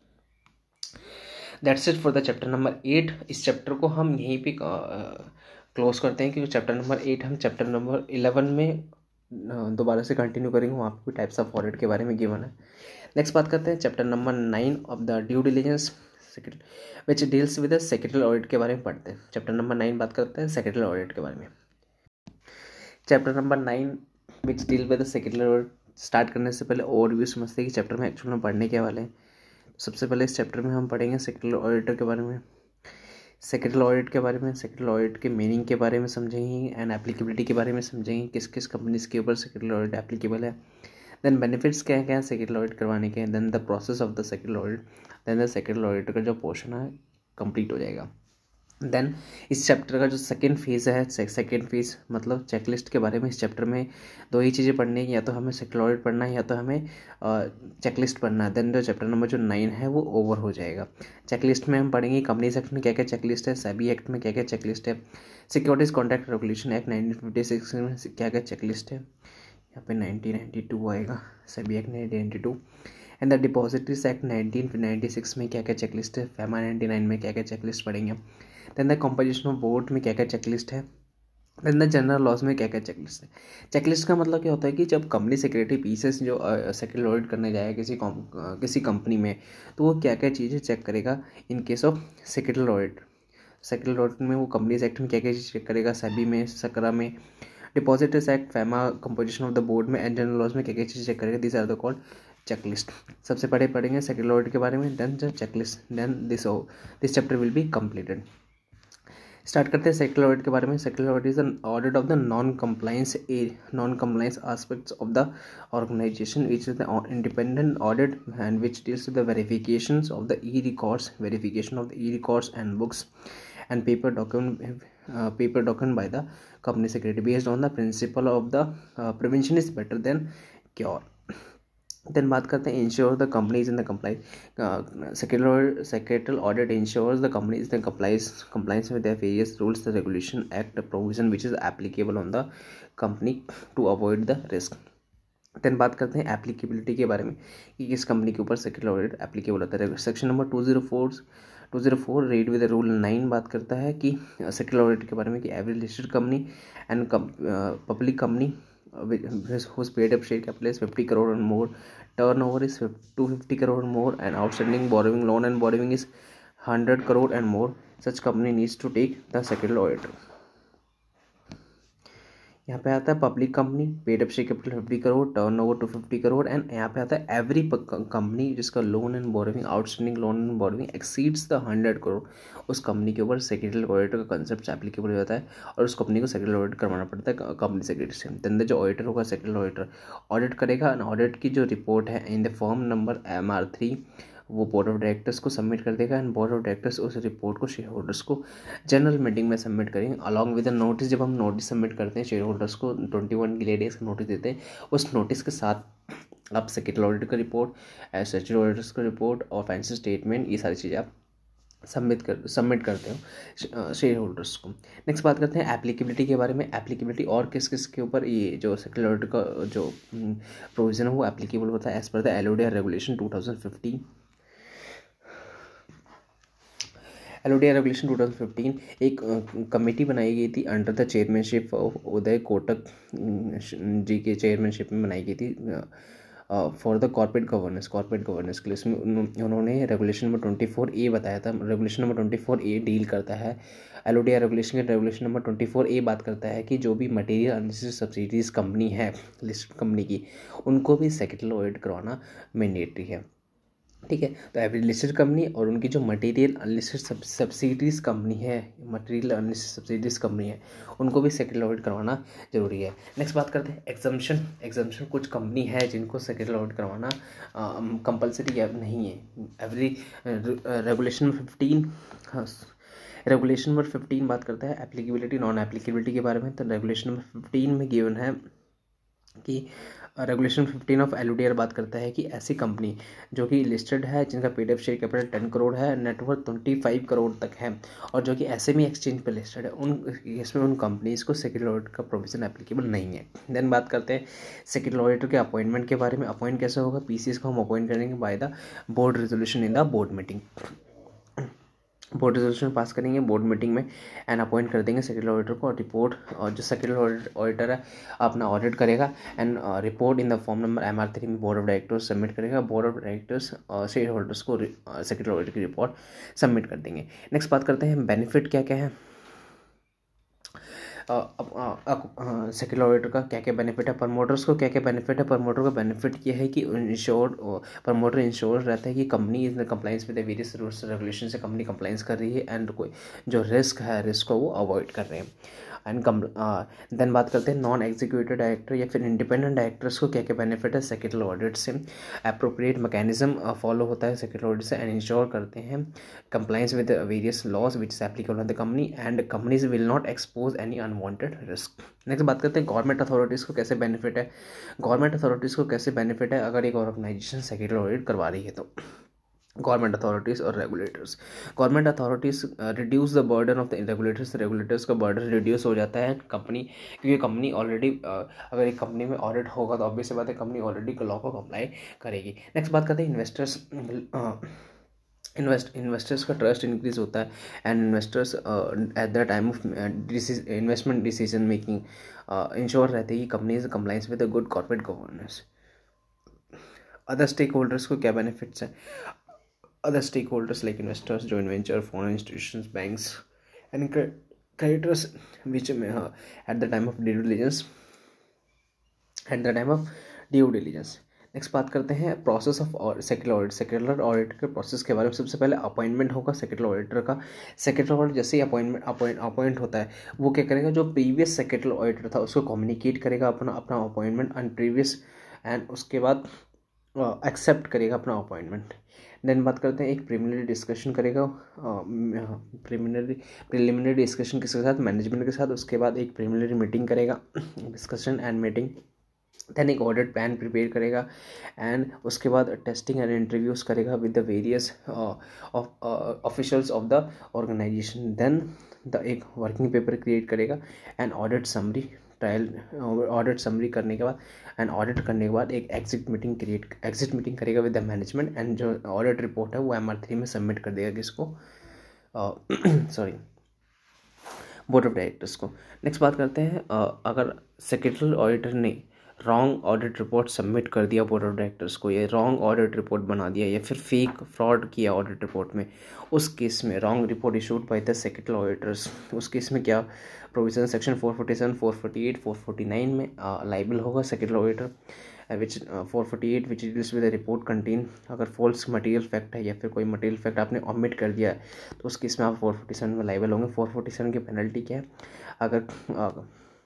That's it for the chapter number eight. इस चैप्टर को हम यहीं पे क्लोज करते हैं क्योंकि चैप्टर नंबर एट हम चैप्टर नंबर इलेवन में दोबारा से कंटिन्यू करेंगे. वहाँ पे टाइप्स ऑफ ऑडिट के बारे में गिवन है. नेक्स्ट बात करते हैं chapter number nine of the due diligence which deals with the secretary audit के बारे में पढ़ते हैं. चैप्टर नंबर नाइन बात करते हैं सेक्रेटरी ऑडिट के बारे में. Chapter number nine which deal with the secretary audit start करने से पहले ओवरव्यू समझते हैं कि चैप्टर में एक्चुअल में पढ़ने के वाले हैं। सबसे पहले इस चैप्टर में हम पढ़ेंगे सेक्रेटरी ऑडिटर के बारे में, सेक्रेटरी ऑडिट के बारे में, सेक्रेटरी ऑडिट के मीनिंग के बारे में समझेंगे एंड एप्लीकेबिलिटी के बारे में समझेंगे, किस किस कंपनीज के ऊपर सेक्रेटरी ऑडिट एप्लीकेबल है, देन बेनिफिट्स क्या क्या है सेक्रेटरी ऑडिट करवाने के, then the process of the secretary audit, then the secretary audit का जो पोर्शन है कंप्लीट हो जाएगा। देन इस चैप्टर का जो सेकेंड फेज़ है, सेकेंड फेज़ मतलब चेकलिस्ट के बारे में, इस चैप्टर में दो ही चीज़ें पढ़नी है, या तो हमें सेक्रेटरी ऑडिट पढ़ना है या तो हमें चेकलिस्ट पढ़ना है। देन जो चैप्टर नंबर जो नाइन है वो ओवर हो जाएगा। चेकलिस्ट में हम पढ़ेंगे कंपनीज एक्ट में क्या क्या चेकलिस्ट है, सेबी एक्ट में क्या क्या चेकलिस्ट है, securities contract regulation act nineteen fifty six में क्या क्या चेकलिस्ट है, यहाँ पे नाइनटीन नाइन्टी टू आएगा, SEBI act nineteen ninety two, and the depositories act nineteen ninety six में क्या क्या चेकलिस्ट है, फैमा नाइन्टी नाइन में क्या क्या चेकलिस्ट पढ़ेंगे। Then the composition of board में क्या क्या चेकलिस्ट है, देन द जनरल लॉज में क्या क्या चेकलिस्ट है। चेकलिस्ट का मतलब क्या होता है कि जब कंपनी सेक्रेटरी पीसेस जो सेक्रेटरी ऑडिट करने जाएगा किसी किसी कंपनी में, तो वो क्या क्या चीज़ें चेक करेगा in case of secretary audit. Secretary audit में वो कंपनीज एक्ट में क्या क्या चीज़ चेक करेगा, सेबी में, सकरा में, depositors act, FEMA, composition of the board में एंड जनरल लॉज में क्या क्या चीज़ चेक करेगा। This are the called checklist. सबसे पहले पढ़ेंगे सेक्रेटरी ऑडिट के बारे में, then the checklist, then this this chapter will be completed. Start करते हैं सेक्रेटरी ऑडिट के बारे में। Secretary audit is an audit of the non compliance non compliance aspects of the organisation which is the independent audit and which deals with the verifications of the e records, verification of the e records and books and paper document uh, paper document by the company secretary based on the principle of the uh, prevention is better than cure. Then बात करते हैं ensure the company is in the compliance. uh, secretarial secretarial audit ensures the company is in compliance compliance with the various rules, the regulation act provision which is applicable on the company to avoid the risk. Then बात करते हैं एप्लीकेबिलिटी के बारे में कि किस कंपनी के ऊपर सेक्रेटरी ऑडिट एप्लीकेबल होता है। Section number two zero four two zero four read with rule nine बात करता है कि सेक्रेटरी ऑडिट के बारे में कि every listed company and public company whose paid up share capital is fifty crore and more, turnover is two hundred fifty crore and more, and outstanding borrowing loan and borrowing is one hundred crore and more, such company needs to take the secretary auditor. यहाँ पे आता है public company, paid up share capital fifty crore, turnover two fifty crore, and यहाँ पे आता है एवरी कंपनी जिसका loan and borrowing, outstanding loan and borrowing exceeds the hundred crore, उस कंपनी के ऊपर सेक्रेटरी ऑडिटर का कंसेप्ट एप्लीकेबल हो जाता है और उस कंपनी को सेक्रेटरी ऑडिट करवाना पड़ता है कंपनी सेक्रेटरी से। देन जो ऑडिटर होगा सेक्रेटरी ऑडिटर ऑडिट करेगा एंड ऑडिट की जो रिपोर्ट है in the form number M R three वो बोर्ड ऑफ डायरेक्टर्स को सबमिट कर देगा एंड बोर्ड ऑफ डायरेक्टर्स उस रिपोर्ट को शेयर होल्डर्स को जनरल मीटिंग में सबमिट करेंगे अलॉन्ग विद द नोटिस। जब हम नोटिस सबमिट करते हैं शेयर होल्डर्स को ट्वेंटी वन डेज का नोटिस देते हैं, उस नोटिस के साथ आप सेक्रेटरी ऑडिटर का रिपोर्ट, स्टैट्यूटरी ऑडिटर्स का रिपोर्ट और फाइनेंशियल स्टेटमेंट, ये सारी चीज़ें आप सबमिट कर सबमिट करते हो शेयर होल्डर्स को। नेक्स्ट बात करते हैं एप्लीकेबिलिटी के बारे में। एप्लीकेबिलिटी और किस किस के ऊपर ये जो सेक्रेटरी ऑडिटर का जो प्रोविज़न है वो एप्लीकेबल होता है as per the L O D R regulation two thousand fifteen. L O D R regulation two thousand fifteen एक कमेटी बनाई गई थी under the chairmanship of Uday Kotak ji के चेयरमैनशिप में बनाई गई थी for the corporate governance corporate governance के लिए। उसमें उन्होंने regulation number twenty four A बताया था। Regulation number twenty four A deal करता है L O D R regulation के। Regulation number twenty four A बात करता है कि जो भी मटेरियल अनलिस्टेड सब्सिडीज कंपनी है लिस्टेड कंपनी की, उनको भी सेक्रेटरी ऑडिट करवाना मैंडेटरी है। ठीक है, तो एवरी लिस्टेड कंपनी और उनकी जो मटेरियल अनलिस्टेड सब्सिडीज कंपनी है, मटेरियल अनलिस्टेड सब्सिडीज कंपनी है, उनको भी सेक्रेटरी ऑडिट करवाना जरूरी है। नेक्स्ट बात करते हैं एग्जम्पशन। एग्जम्पशन कुछ कंपनी है जिनको सेक्रेटरी ऑडिट करवाना कंपलसरी नहीं है। Every regulation fifteen regulation number fifteen बात करता है एप्लीकेबिलिटी नॉन एप्लीकेबिलिटी के बारे में। तो रेगुलेशन नंबर फिफ्टीन में गिवन है कि regulation fifteen of L O D R बात करता है कि ऐसी कंपनी जो कि लिस्टेड है, जिनका paid up share capital ten crore है, नेटवर्थ ट्वेंटी फाइव करोड़ तक है, और जो कि एस एम ई एक्सचेंज पे लिस्टेड है, उन इसमें उन कंपनीज को सेक्रेटरी ऑडिट का प्रोविजन एप्लीकेबल नहीं है। देन बात करते हैं सेक्रेटरी ऑडिटर के अपॉइंटमेंट के बारे में। अपॉइंट कैसे होगा? पी सी एस को हम अपॉइंट करेंगे by the board resolution in the board meeting. Board resolution pass करेंगे बोर्ड मीटिंग में एंड अपॉइंट कर देंगे सेक्रेटरी ऑडिटर को। और रिपोर्ट और जो सेक्रेटरी ऑडिटर है अपना ऑडिट करेगा and report in the form number M R three में बोर्ड ऑफ डायरेक्टर्स सबमिट करेगा। बोर्ड ऑफ डायरेक्टर्स और शेयर होल्डर्स को सेक्रेटरी ऑडिटर की रिपोर्ट सबमिट कर देंगे। नेक्स्ट बात करते हैं बेनिफिट क्या क्या है। सेक्रेटरी ऑडिटर का क्या क्या बेनिफिट है, प्रमोटर्स को क्या क्या बेनिफिट है। प्रमोटर का बेनिफिट ये है कि इंश्योर प्रमोटर इंश्योर रहता है कि company is in compliance with the various rules regulation से कंपनी कंप्लाइंस कर रही है एंड कोई जो रिस्क है रिस्क को वो अवॉइड कर रहे हैं। एंड कम देन बात करते हैं नॉन एग्जीक्यूटिव डायरेक्टर या फिर इंडिपेंडेंट डायरेक्टर्स को क्या क्या बेनिफिट है सेक्रेटरी ऑडिट से। अप्रोप्रिएट मैकेनिज्म फॉलो होता है सेक्रेटरी ऑडिट से एंड इंश्योर करते हैं compliance with various laws which is applicable on the company and companies will not expose any unwanted risk. Next बात करते हैं गवर्नमेंट अथॉरिटीज़ को कैसे बेनिफिट है। गवर्नमेंट अथॉरिटीज़ को कैसे बेनिफिट है अगर एक ऑर्गेनाइजेशन सेक्रेटरी ऑडिट करवा रही है तो। गवर्नमेंट अथॉरिटीज़ और regulators, government authorities reduce the burden of the regulators, regulators का बर्डन रिड्यूस हो जाता है कंपनी, क्योंकि कंपनी ऑलरेडी अगर एक कंपनी में ऑडिट होगा तो ऑब्वियस बात है कंपनी ऑलरेडी लॉ को कंप्लाई करेगी। नेक्स्ट बात करते हैं इन्वेस्टर्स, इन्वेस्ट इन्वेस्टर्स का ट्रस्ट इंक्रीज होता है and investors at the time of investment decision making ensure रहते हैं कि companies compliance with a good corporate governance. Other stakeholders को क्या बेनिफिट्स हैं। Other stakeholders like investors, joint venture, foreign institutions, banks, and creditors, which uh, at the time of due diligence, at the time of due diligence. Next बात करते हैं process of secretary audit. Secretary audit के प्रोसेस के बारे में सबसे पहले अपॉइंटमेंट होगा सेक्रेटरी ऑडिटर का। सेक्रेटरी ऑडिटर जैसे ही अपॉइंटमेंट अपॉइंट अपॉइंट होता है वो क्या करेगा, जो प्रीवियस सेक्रेटरी ऑडिटर था उसको कम्युनिकेट करेगा अपना अपना अपॉइंटमेंट एंड प्रीवियस एंड उसके बाद एक्सेप्ट करेगा अपना अपॉइंटमेंट। देन बात करते हैं एक प्रिलिमिनरी डिस्कशन करेगा, प्रिलिमिनरी प्रिलिमिनरी डिस्कशन किसके साथ, मैनेजमेंट के साथ। उसके बाद एक प्रिलिमिनरी मीटिंग करेगा, डिस्कशन एंड मीटिंग। देन एक ऑडिट प्लान प्रिपेयर करेगा एंड उसके बाद टेस्टिंग एंड इंटरव्यूज करेगा with the various officials of the organisation. Then the एक वर्किंग पेपर क्रिएट करेगा and audit summary trial audit summary करने के बाद एंड ऑडिट करने के बाद एक exit meeting create exit meeting करेगा विद द मैनेजमेंट एंड जो ऑडिट रिपोर्ट है वो एम आर थ्री में सबमिट कर देगा किसको, सॉरी बोर्ड ऑफ डायरेक्टर्स को। नेक्स्ट बात करते हैं uh, अगर सेक्रेटरी ऑडिटर ने रॉन्ग ऑडिट रिपोर्ट सबमिट कर दिया बोर्ड ऑफ डायरेक्टर्स को, या रॉन्ग ऑडिट रिपोर्ट बना दिया या फिर फेक फ्रॉड किया ऑडिट रिपोर्ट में, उस केस में wrong report issued by the secretary auditors, उस केस में क्या provision section four forty seven, four forty eight, four forty nine में लाइबल होगा secretary auditor which four forty eight which deals with the report content. अगर फॉल्स मटेरियल फैक्ट है या फिर कोई मटेरियल फैक्ट आपने ओमिट कर दिया है तो उस केस में आप फोर फोर्टी सेवन में लाइबल होंगे। फोर फोर्टी सेवन की पेनल्टी क्या है, अगर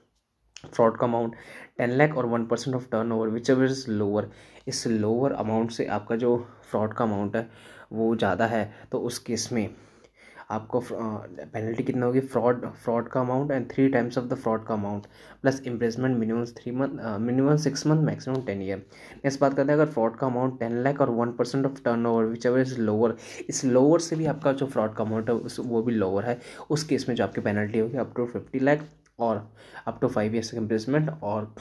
फ्रॉड का अमाउंट टेन लाख और one percent of turnover whichever is lower, इस लोअर अमाउंट से आपका जो फ्रॉड का अमाउंट है वो ज़्यादा है तो उस केस में आपको पेनल्टी कितना होगी, फ्रॉड फ्रॉड का amount and three times of the fraud का amount plus imprisonment minimum three month minimum six month maximum ten year. Next बात करते हैं अगर फ्रॉड का अमाउंट टेन लाख और one percent of turnover whichever is lower, इस लोअर से भी आपका जो फ्रॉड का अमाउंट है उस वो भी लोअर है, उस केस में जो आपकी पेनल्टी होगी अप टू फिफ्टी लाख और up to five years imprisonment और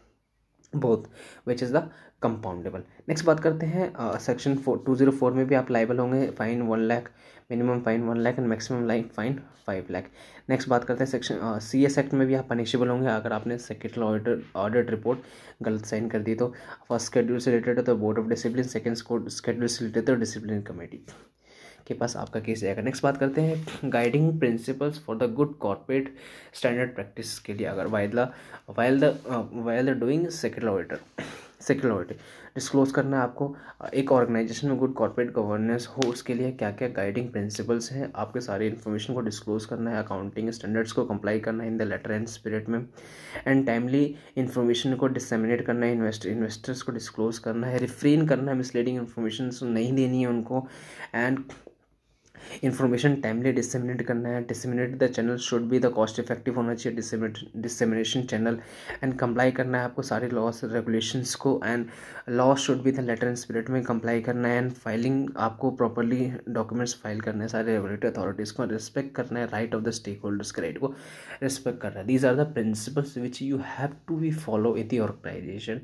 both which is the compoundable. Next बात करते हैं section four two zero four में भी आप लाइबल होंगे, fine one lakh, minimum fine one lakh and maximum line fine five lakh. Next बात करते हैं सेक्शन सी एस एक्ट में भी आप पनिशेबल होंगे अगर आपने सेक्रेटरी ऑडिटर ऑडिट रिपोर्ट गलत साइन कर दी तो। फर्स्ट शेड्यूल से रिलेटेड है तो board of discipline, second schedule से रिलेटेड तो डिसिप्लिन कमेटी के पास आपका केस जाएगा। नेक्स्ट बात करते हैं guiding principles for the good corporate standard practice के लिए। अगर while the while the while the doing secretary auditor secretary audit disclose करना है आपको एक ऑर्गेनाइजेशन में गुड कॉर्पोरेट गवर्नेंस हो उसके लिए क्या क्या गाइडिंग प्रिंसिपल्स हैं, आपके सारी इन्फॉर्मेशन को डिस्क्लोज करना है, अकाउंटिंग स्टैंडर्ड्स को कंप्लाई करना है in the letter and spirit में एंड टाइमली इन्फॉर्मेशन को डिसेमिनेट करना है, इन्वेस्ट इन्वेस्टर्स को डिस्क्लोज करना है, रिफ्रेन करना है मिसलीडिंग इन्फॉर्मेशन नहीं देनी है उनको एंड इन्फॉर्मेशन टाइमली डिसेमिनेट करना है। Disseminate the channel should be the cost effective होना चाहिए disseminate dissemination channel and comply करना है आपको सारे लॉस रेगुलेशंस को and law should be the letter and spirit में कंप्लाई करना है एंड फाइलिंग आपको प्रॉपरली डॉक्यूमेंट्स फाइल करने हैं, सारे रेगुलेटरी अथॉरिटीज़ को रिस्पेक्ट करना है, right of the stake holders के राइट को रिस्पेक्ट करना है। These are the principles which you have to be follow in the organisation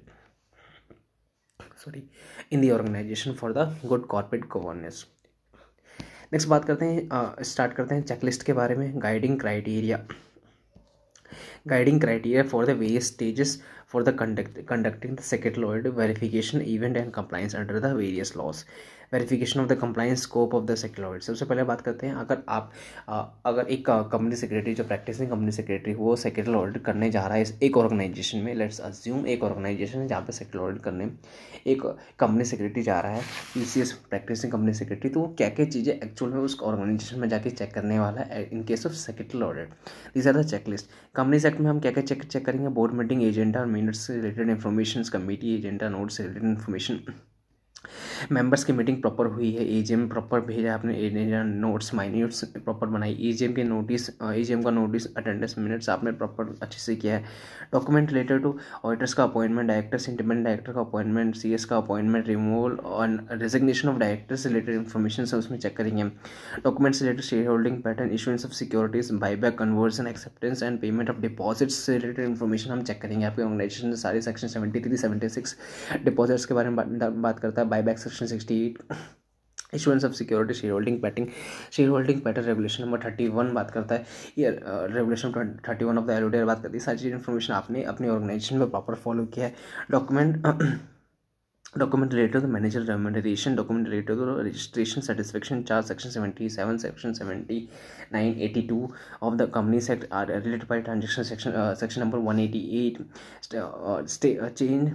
sorry in the organisation for the good corporate governance. Next बात करते हैं स्टार्ट करते हैं चेकलिस्ट के बारे में। Guiding criteria guiding criteria for the various stages for the conduct conducting the secretarial audit verification event and compliance under the various laws. Verification of the compliance scope of the secretary audit. सबसे पहले बात करते हैं, अगर आप आ, अगर एक कंपनी सेक्रेटरी जो प्रैक्टिसिंग कंपनी सेक्रेटरी वो सेक्रेटरी ऑडिट करने जा रहा है इस एक ऑर्गेनाइजेशन में, लेट्स अज्यूम एक ऑर्गेनाइजेशन है जहाँ पे सेक्रेटरी ऑडिट करने एक कंपनी सेक्रेटरी जा रहा है, पीसीएस प्रैक्टिसिंग कंपनी सेक्रेटरी, तो वो क्या क्या चीज़ें एक्चुअल में उस ऑर्गेनाइजेशन में जाके चेक करने वाला है in case of secretary audit. These are the checklist. Company सेक्ट में हम क्या क्या चेक चेक करेंगे, बोर्ड मीटिंग एजेंडा और मिनट्स से related information, committee agenda note से रिलेटेड इन्फॉर्मेशन, मेंबर्स की मीटिंग प्रॉपर हुई है, एजीएम प्रॉपर भेजा आपने, एजेंडा नोट्स माइन्यूट्स प्रॉपर बनाई, एजीएम के नोटिस एजीएम का नोटिस अटेंडेंस मिनट्स आपने प्रॉपर अच्छे से किया है, डॉक्यूमेंट रिलेटेड टू ऑडिटर्स का अपॉइंटमेंट, डायरेक्टर्स इंडिपेंडेंट डायरेक्टर का अपॉइंटमेंट, सीएस का अपॉइंटमेंट, रिमूवल और resignation of directors related information से उसमें चेक करेंगे। Documents related share holding pattern, issuance of securities, buyback, conversion, acceptance and payment of deposits से रिलेटेड इन्फॉर्मेशन हम चेक करेंगे। आपके ऑर्गेनाइजेशन सारी section seventy three seventy six deposits के बारे में बात करता है, buyback section sixty eight, issuance of security, share holding pattern, share holding pattern regulation number thirty one बात करता है, ये regulation thirty one of the LODR बात करती है। सारी चीज़ इन्फॉर्मेशन आपने अपनी ऑर्गेनाइजेशन में प्रॉपर फॉलो किया है। Document document related to manager remuneration, document related to registration satisfaction charge, section seventy seven, section seventy nine, eighty two of the company सेक्ट are related by transaction, section section number one eighty eight, change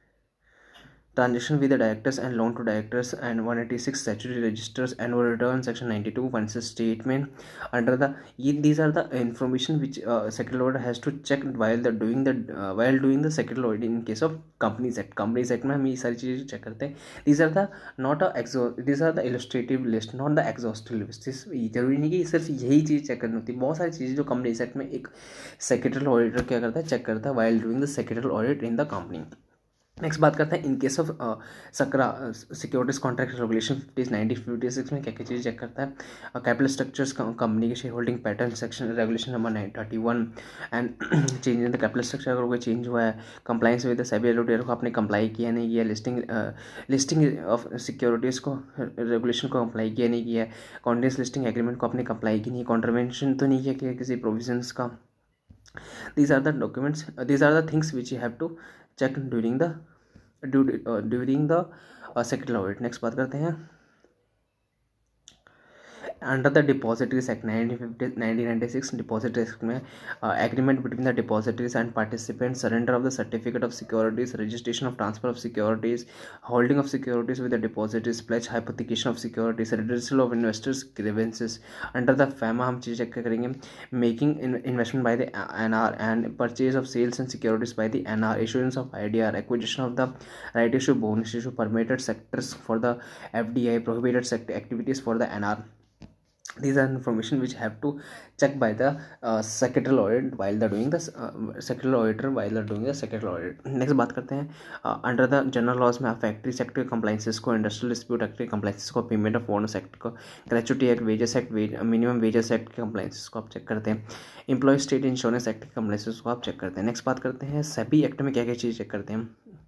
transaction with the directors and loan to directors, and one eighty-six statutory registers, annual return, section ninety-two financial statement under the ye, these are the information which uh, secretarial auditor has to check while the doing the uh, while doing the secretarial audit in case of companies act companies act में हम ये सारी चीज़ें चेक करते हैं। these are the not a exo these are the illustrative list not the exhaustive list। इस जरूरी नहीं कि सिर्फ यही चीज़ चेक करनी होती है, बहुत सारी चीज़ें जो कंपनीज एक्ट में एक सेक्रेटरियल ऑडिटर क्या करता है, चेक करता है while doing the secretarial audit in the company। Next बात करते हैं इन केस ऑफ सकरा securities contract regulation fifty ninety fifty six में क्या क्या चीज़ चेक करता है, कैपिटल स्ट्रक्चर्स कंपनी के share holding pattern, section regulation number nine thirty one and change in the capital structure अगर कोई चेंज हुआ है, compliance with the SEBI LODR को आपने कंप्लाई किया नहीं किया, लिस्टिंग लिस्टिंग ऑफ सिक्योरिटीज़ को रेगुलेशन को कंप्लाई किया नहीं किया, कॉन्टेंस लिस्टिंग एग्रीमेंट को आपने कंप्लाई की नहीं, कॉन्ट्रवेंशन तो नहीं किया किसी प्रोविजंस का। These are the documents these are the things which you have to check during the during the secretarial audit. Next बात करते हैं under the depositories act nineteen ninety six, depository act में agreement between the depositories and participant, surrender of the certificate of securities, registration of transfer of securities, holding of securities with the depositories, pledge hypothecation of securities, redressal of investors grievances. Under the फैमा हम चीज़ चेक करेंगे, making investment by the NR and purchase of sales and securities by the NR, issuance of IDR, acquisition of the right issue, bonus issue, permitted sectors for the FDI, prohibited sector activities for the NR. These are information which have to check by the uh, secretarial audit while they're doing this uh, secretarial auditor while they're doing the secretarial audit। next बात करते हैं अंडर द जनरल लॉज में आप फैक्ट्री सेक्टर कंप्लाइंसेस को, इंडस्ट्रियल डिस्प्यूट एक्ट के कंप्लाइंसेस को, पेमेंट ऑफ बोनस एक्ट को, gratuity act, wages act, minimum wages act के कंप्लाइंसेस को आप चेक करते हैं, एम्प्लॉय स्टेट इंश्योरेंस एक्ट के कंप्लाइंसेस को आप चेक करते हैं। नेक्स्ट बात करते हैं सेबी एक्ट में क्या क्या चीज़ चेक करते हैं।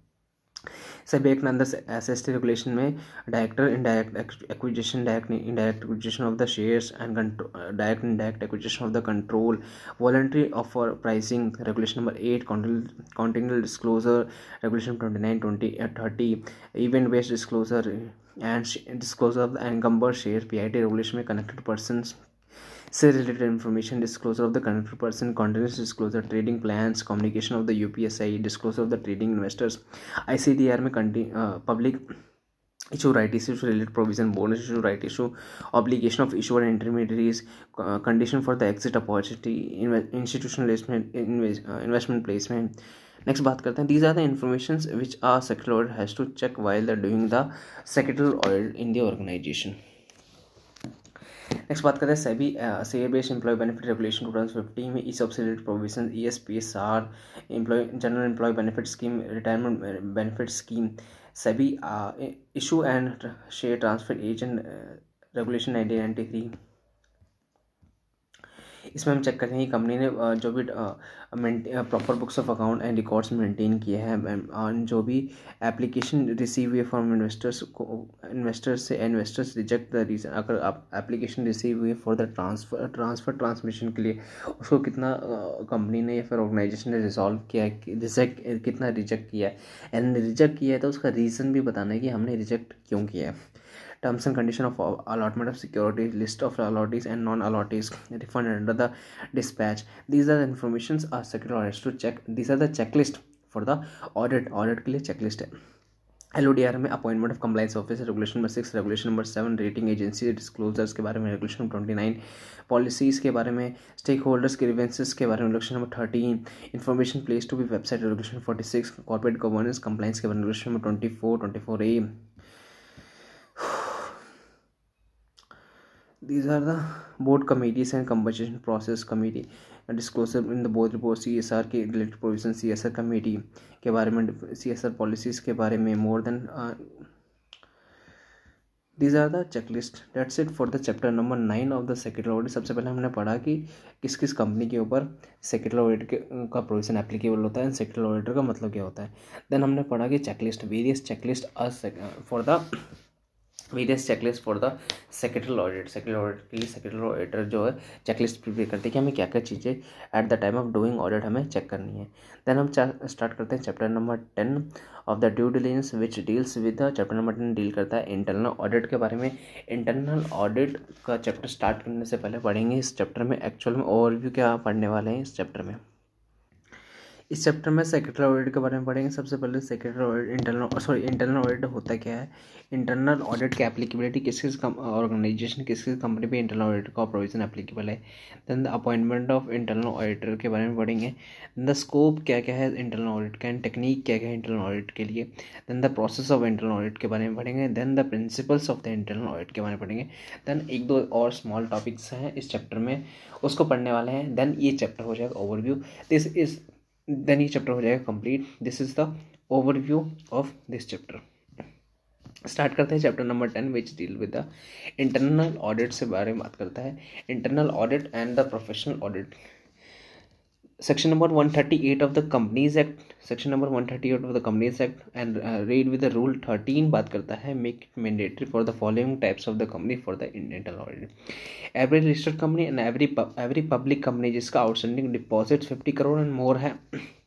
सेबी एक्ट में अंदर एस एस टी रेगुलेशन में director indirect acquisition, direct indirect acquisition of the shares and direct indirect acquisition of the control, voluntary offer pricing regulation number eight, continual disclosure regulation twenty nine twenty thirty, event based disclosure and disclosure of the encumbered share, P I T regulation में कनेक्टेड पर्सनस से related information, disclosure of the connected person, continuous disclosure, trading plans, communication of the UPSI, disclosure of the trading investors, ICDR में public issue right issue related provision, bonus issue right issue, obligation of issuer and intermediaries, condition for the exit opportunity, institutional investment placement. Next बात करते हैं these are the information which are secretarial auditor has to check while the doing the secretarial audit in the organisation. Next बात करते हैं SEBI share based employ benefit regulation two thousand fifteen में E of related provision, E S P S R, employ general employ benefit scheme, retirement benefit scheme, SEBI issue and share transfer agent regulation nineteen ninety three, इसमें हम चेक करते हैं कि कंपनी ने uh, जो भी proper books of account and records maintain किए हैं, जो भी एप्लीकेशन रिसीव हुई फ्रॉम इन्वेस्टर्स को, इन्वेस्टर्स से इन्वेस्टर्स रिजेक्ट द रीजन, अगर आप एप्लीकेशन रिसीव हुई for the transfer transfer transmission के लिए, उसको कितना कंपनी uh, ने या फिर ऑर्गेनाइजेशन ने रिजॉल्व किया है, रिजेक्ट कितना रिजेक्ट किया है, एंड रिजेक्ट किया है तो उसका रीज़न भी बताना है कि हमने रिजेक्ट क्यों किया है। Terms and condition of allotment of security, list of allottees and non-allottees, refund under the dispatch. These are the informations are secretary audits to check. These are the checklist for the audit. Audit के लिए checklist है। एल ओ डी आर में appointment of compliance officer, regulation number six, regulation number seven rating agency disclosures के बारे में, regulation number twenty nine policies के बारे में, स्टेक होल्डर्स ग्रीवेंसेस के बारे में, regulation number thirteen information place to be website, regulation forty six corporate governance compliance के बारे में, regulation number twenty four twenty four A. These are the board committees and compensation process committee disclosure in the board report, C S R के related provision, C S R committee के बारे में, C S R policies के बारे में, more than uh, these are the checklist. That's it for the chapter number nine of the secretarial audit. सबसे पहले हमने पढ़ा कि किस किस कंपनी के ऊपर secretarial audit के का प्रोविजन एप्लीकेबल होता है एंड secretarial auditor का मतलब क्या होता है। देन हमने पढ़ा कि checklist, various checklist for the various checklist for the secretarial audit. Secretarial audit के लिए सेक्रेटरियल ऑडिटर जो है चेकलिस्ट प्रिपेयर करते हैं कि हमें क्या क्या चीज़ें at the time of doing audit हमें चेक करनी है। देन हम स्टार्ट करते हैं chapter number ten of the due diligence which deals with the chapter number ten deal करता है इंटरनल ऑडिट के बारे में। इंटरनल ऑडिट का चैप्टर स्टार्ट करने से पहले पढ़ेंगे इस चैप्टर में एक्चुअल में ओवरव्यू क्या पढ़ने वाले हैं इस चैप्टर में। इस चैप्टर में सेक्रेटरियल ऑडिट के बारे में पढ़ेंगे। सबसे पहले secretarial audit internal sorry internal audit होता क्या है, इंटरनल ऑडिट की एप्लीकेबिलिटी किस किस ऑर्गेनाइजेशन किस किस कंपनी पे इंटरनल ऑडिट का प्रोविजन एप्लीकेबल है। Then the appointment of internal auditor के बारे में पढ़ेंगे। देन द स्कोप क्या क्या है इंटरनल ऑडिट का एंड टेक्निक क्या क्या है इंटरनल ऑडिट के लिए। Then the process of internal audit के बारे में पढ़ेंगे। Then the principles of the internal audit के बारे में पढ़ेंगे। देन एक दो और स्मॉल टॉपिक्स हैं इस चैप्टर में, उसको पढ़ने वाले हैं। देन ये चैप्टर हो जाएगा ओवरव्यू। दिस इज देन ये चैप्टर हो जाएगा complete. This is the overview of this chapter. Start करते हैं chapter number ten which deal with the internal audit से बारे में बात करता है, internal audit and the professional audit. Section number one thirty eight of the companies act, section number one thirty eight of the companies act and read with the rule thirteen बात करता है make it mandatory for the following types of the company for the internal audit. Every registered company and every every public company जिसका outstanding deposit fifty crore and more है,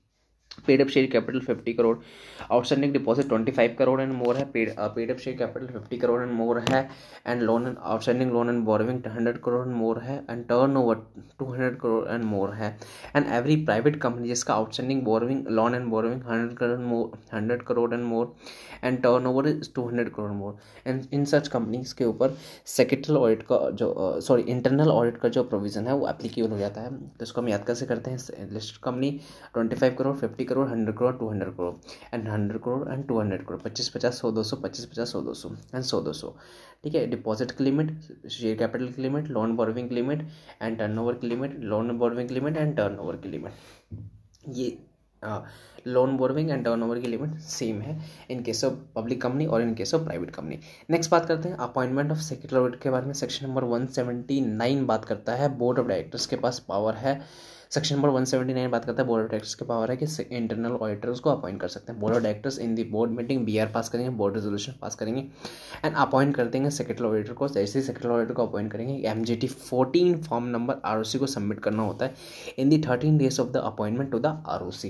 paid up share capital fifty crore, outstanding deposit twenty five crore and more है, paid paid up share capital fifty crore and more है, and loan and outstanding loan and borrowing hundred crore and more है, and turnover to hundred crore and more है, एंड एवरी प्राइवेट कंपनी जिसका outstanding borrowing loan and borrowing hundred crore more hundred crore and more and turnover is two hundred crore more. And in such companies के ऊपर सेक्रेटरियल ऑडिट का जो सॉरी इंटरनल ऑडिट का जो प्रोविजन है वो एप्लीकेबल हो जाता है। तो इसको हम याद कैसे करते हैं, listed company twenty five crore fifty crore hundred crore two hundred crore and hundred crore and two hundred crore, पच्चीस पचास सौ दो सौ पच्चीस पचास सौ दो सौ एंड सौ दो सौ। ठीक है, डिपॉजिट की लिमिट, शेयर कैपिटल की लिमिट, लोन बोरोइंग की लिमिट एंड टर्नओवर की लिमिट, लोन बोरोइंग की लिमिट एंड टर्नओवर की लिमिट। ये लोन बोरोइंग एंड टर्नओवर की लिमिट सेम है in case of public company और in case of private company. Next बात करते हैं अपॉइंटमेंट ऑफ सेक्रेटरियल ऑडिट के बारे में। Section number one seventy nine बात करता है बोर्ड ऑफ डायरेक्टर्स के पास पावर है। Section number one seventy nine बात करता है बोर्ड ऑफ डायरेक्टर्स के पावर है कि इंटरनल ऑडिटर्स को अपॉइंट कर सकते हैं। Board of directors in the board meeting B R pass करेंगे, बोर्ड रेजोल्यूशन पास करेंगे एंड अपॉइंट कर देंगे सेक्रेटरियल ऑडिटर को। जैसे ही सेक्रेटरियल ऑडिटर को अपॉइंट करेंगे M G T fourteen form number R O C को सबमिट करना होता है in the thirteen days of the appointment to the R O C.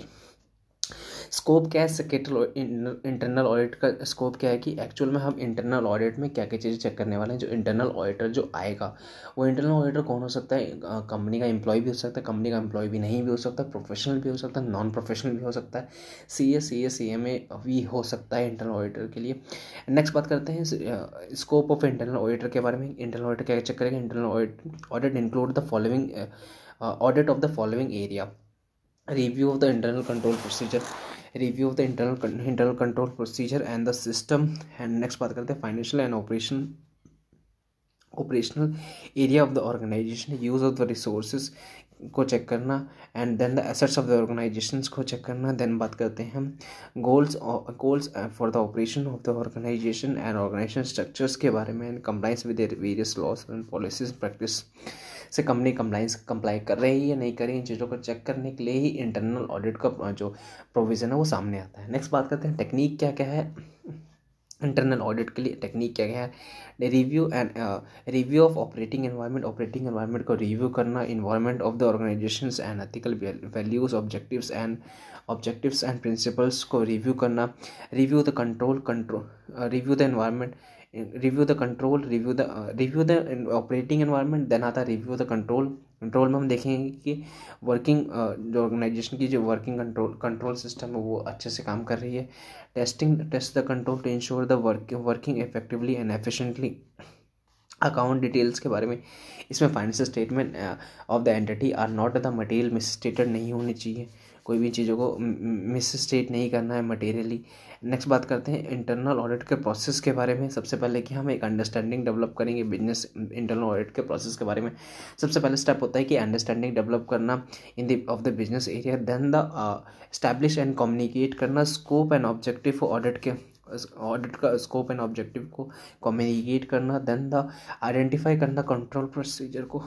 Scope क्या है सेक्रेटरियल इंटरनल ऑडिट का, स्कोप क्या है कि एक्चुअल में हम इंटरनल ऑडिट में क्या क्या चीज़ें चेक करने वाले हैं। जो इंटरनल ऑडिटर जो आएगा वो इंटरनल ऑडिटर कौन हो सकता है, कंपनी का एम्प्लॉय भी हो सकता है, कंपनी का एम्प्लॉय भी नहीं भी हो सकता, प्रोफेशनल भी हो सकता है, नॉन प्रोफेशनल भी हो सकता है, सी ए सी ए सी एम ए भी हो सकता है इंटरनल ऑडिटर के लिए। नेक्स्ट बात करते हैं स्कोप ऑफ इंटरनल ऑडिटर के बारे में। इंटरनल ऑडिटर क्या चेक करेगा, internal audit audit include the following audit of the following area, review of the internal control procedure, review of the internal internal control procedure and the system। and next बात करते हैं financial and operation operational area of the organization, use of the resources को चेक करना and then the assets of the organisations को चेक करना। देन बात करते हैं हम goals goals for the operation of the organisation and organisation structures के बारे में and compliance with various laws and policies practice. से कंपनी कंप्लाइंस कंप्लाई कर रही है या नहीं कर रही है, इन चीज़ों को चेक करने के लिए ही इंटरनल ऑडिट का जो प्रोविज़न है वो सामने आता है। नेक्स्ट बात करते हैं टेक्निक क्या क्या है इंटरनल ऑडिट के लिए। टेक्निक क्या क्या है, review and review of operating environment, operating environment को रिव्यू करना, environment of the organisations and ethical values, objectives and objectives and principles को रिव्यू करना, review the control control review the environment, review the control, review the review the operating environment, then आता है रिव्यू द कंट्रोल। कंट्रोल में हम देखेंगे कि वर्किंग जो ऑर्गेनाइजेशन की जो वर्किंग कंट्रोल कंट्रोल सिस्टम है वो अच्छे से काम कर रही है। Testing test the control to ensure the work working effectively and efficiently. Account details के बारे में, इसमें financial statement of the entity are not the material misstated नहीं होनी चाहिए, कोई भी चीज़ों को मिस स्टेट नहीं करना है मटेरियली। नेक्स्ट बात करते हैं इंटरनल ऑडिट के प्रोसेस के बारे में। सबसे पहले कि हम एक अंडरस्टैंडिंग डेवलप करेंगे बिजनेस इंटरनल ऑडिट के प्रोसेस के बारे में। सबसे पहले स्टेप होता है कि अंडरस्टैंडिंग डेवलप करना in the of the business area, then the establish and communicate करना स्कोप एंड ऑब्जेक्टिव ऑडिट के ऑडिट का स्कोप एंड ऑब्जेक्टिव को कम्युनिकेट करना, देन द आइडेंटिफाई करना कंट्रोल प्रोसीजर को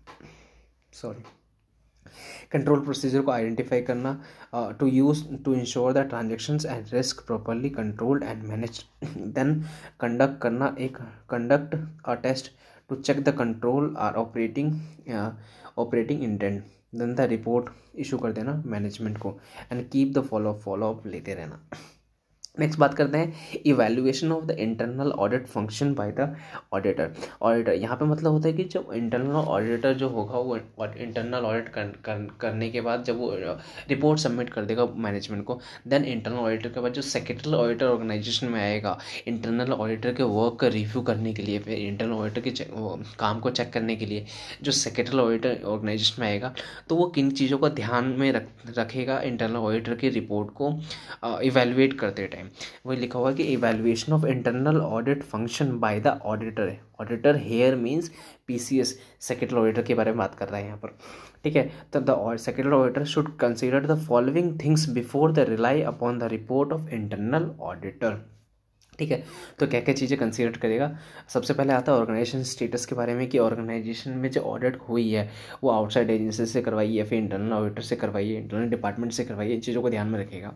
सॉरी कंट्रोल प्रोसीजर को आइडेंटिफाई करना to use to ensure the transactions and risk properly controlled and manage, then conduct करना एक conduct a test to check the control are operating operating intent, then the report issue कर देना मैनेजमेंट को and keep the follow follow up लेते रहना। नेक्स्ट बात करते हैं evaluation of the internal audit function by the auditor. Auditor यहाँ पे मतलब होता है कि जब इंटरनल ऑडिटर जो होगा वो इंटरनल ऑडिट कर, कर, करने के बाद जब वो रिपोर्ट सबमिट कर देगा मैनेजमेंट को, देन इंटरनल ऑडिटर के बाद जो सेक्रेटरी ऑडिटर ऑर्गेनाइजेशन में आएगा इंटरनल ऑडिटर के वर्क का रिव्यू करने के लिए, फिर इंटरनल ऑडिटर के काम को चेक करने के लिए जो सेक्रेटरी ऑडिटर ऑर्गेनाइजेशन में आएगा, तो वो किन चीज़ों का ध्यान में रख रखेगा इंटरनल ऑडिटर की रिपोर्ट को इवेलुएट करते टाइम। वही लिखा हुआ कि evaluation of internal audit function by the auditor. Auditor here means PCS, secretary auditor के बारे में बात कर रहा है यहाँ पर, ठीक है। तो the secretary auditor should consider the following things before the rely upon the report of internal auditor, ठीक है। तो क्या क्या चीज़ें कंसीडर करेगा, सबसे पहले आता है ऑर्गेनाइजेशन स्टेटस के बारे में कि ऑर्गेनाइजेशन में जो ऑडिट हुई है वो आउटसाइड एजेंसी से करवाई है, फिर इंटरनल ऑडिटर से करवाई है, इंटरनल डिपार्टमेंट से करवाई है, इन चीज़ों को ध्यान में रखेगा।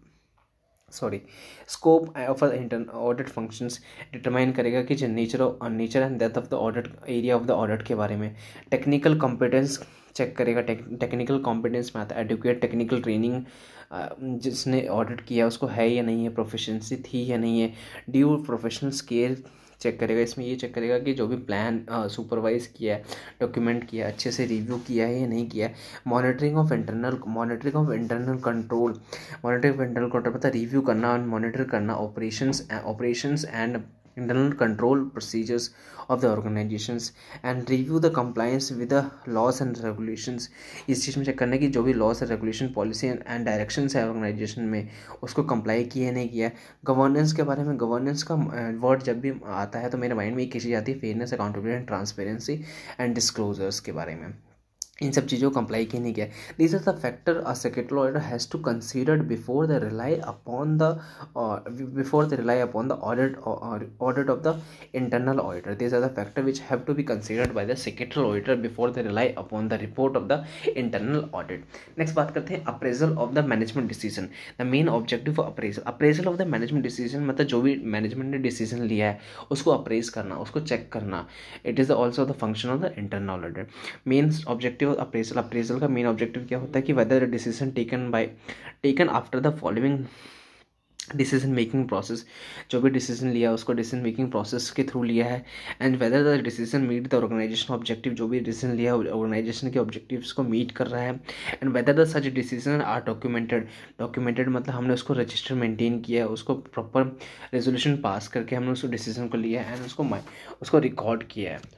Sorry scope of internal audit functions determine करेगा कि जो nature of nature and depth of the audit area of the audit के बारे में। टेक्निकल कॉम्पिटेंस चेक करेगा, टेक्निकल कॉम्पिटेंस में आता है एडुकेट टेक्निकल ट्रेनिंग जिसने ऑडिट किया उसको है या नहीं है, प्रोफिशिएंसी थी या नहीं है। ड्यू प्रोफेशनल स्केल चेक करेगा, इसमें ये चेक करेगा कि जो भी प्लान सुपरवाइज किया है, डॉक्यूमेंट किया है, अच्छे से रिव्यू किया है या नहीं किया है। Monitoring of internal monitoring of internal control monitoring of internal control मतलब रिव्यू करना और मॉनिटर करना operations operations and internal control procedures of the organizations and review the compliance with the laws and regulations। इस चीज़ में चेक करना है कि जो भी laws and regulation policy and directions है ऑर्गेनाइजेशन में उसको कंप्लाई किया नहीं किया। गवर्नेंस के बारे में, गवर्नेंस का वर्ड जब भी आता है तो मेरे माइंड में एक चीज़ आती है fairness, accountability and transparency and disclosures के बारे में। इन सब चीज़ों को कंप्लाई की नहीं किया। This is the factor a secretary auditor has to considered before the rely upon the before the rely upon the audit audit of the internal auditor. This are the factor which have to be considered by the secretary auditor before the rely upon the report of the internal audit. Next बात करते हैं appraisal of the management decision. The main objective of appraisal appraisal of the management decision मतलब जो भी मैनेजमेंट ने डिसीजन लिया है उसको अप्रेज करना, उसको चेक करना। It is also the function of the internal audit. Main objective appraisal appraisal का मेन ऑब्जेक्टिव क्या होता है कि whether decision taken by taken after the following decision making process, जो भी डिसीजन लिया उसको डिसीजन मेकिंग प्रोसेस के थ्रू लिया है, and whether the decision meet the organisation objective, जो भी डिसीजन लिया ऑर्गेनाइजेशन के ऑब्जेक्टिव्स को मीट कर रहा है, and whether the such decision are documented. Documented मतलब हमने उसको रजिस्टर मेंटेन किया है, उसको प्रॉपर रेजोल्यूशन पास करके हमने उस डिसीजन को लिया है एंड उसको उसको रिकॉर्ड किया है।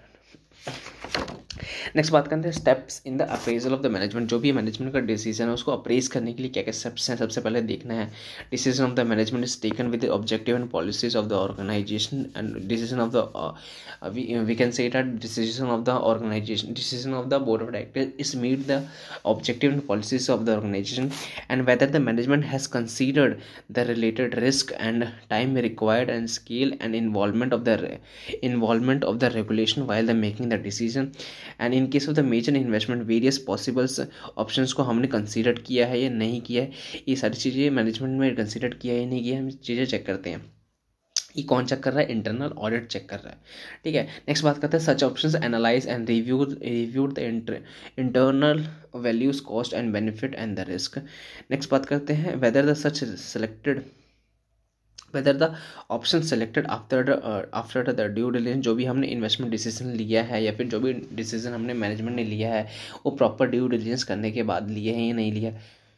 नेक्स्ट बात करते हैं steps in the appraisal of the management. जो भी मैनेजमेंट का डिसीजन है उसको अप्रेज करने के लिए क्या क्या स्टेप्स हैं, सबसे पहले देखना है decision of the management is taken with the objective and policies of the organisation and decision of the we can say that decision of the organisation decision of the board of directors is meet the objective and policies of the organisation and whether the management has considered the related risk and time required and scale and involvement of the involvement of the regulation while the making the decision and in case of the major investment various possibles options को हमने कंसीडर किया है या नहीं किया है, ये सारी चीज़ें मैनेजमेंट में कंसीडर किया है या नहीं किया है, हम चीज़ें चेक करते हैं। ये कौन चेक कर रहा है? इंटरनल ऑडिट चेक कर रहा है, ठीक है। नेक्स्ट बात करते हैं such options analyse and review reviewed the internal values cost and benefit and the risk. Next बात करते हैं whether the such selected whether the option selected after after the due diligence, जो भी हमने इन्वेस्टमेंट डिसीजन लिया है या फिर जो भी डिसीजन हमने मैनेजमेंट ने लिया है वो प्रॉपर ड्यू डिलिजेंस करने के बाद लिए हैं या नहीं लिया।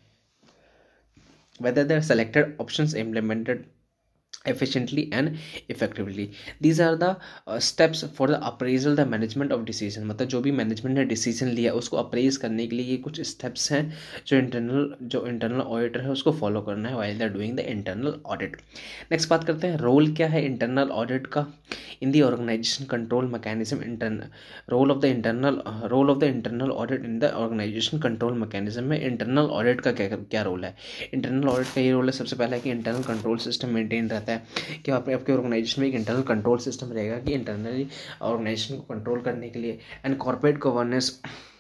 Whether the selected options implemented efficiently and effectively. These are the uh, steps for the appraisal the management of decision, मतलब जो भी मैनेजमेंट ने डिसीजन लिया उसको अप्रेज करने के लिए ये कुछ स्टेप्स हैं जो इंटरनल जो इंटरनल ऑडिटर है उसको फॉलो करना है while they are doing the internal audit. Next बात करते हैं रोल क्या है इंटरनल ऑडिट का in the organisation control mechanism. Internal role of the internal role of the internal audit in the organisation control mechanism में इंटरनल ऑडिट का क्या क्या रोल है? इंटरनल ऑडिट का ये रोल है सबसे पहला है कि इंटरनल कंट्रोल सिस्टम मेंटेन रहता है कि आप आपके ऑर्गेनाइजेशन में एक इंटरनल कंट्रोल सिस्टम रहेगा कि इंटरनली ऑर्गेनाइजेशन को कंट्रोल करने के लिए। And corporate governance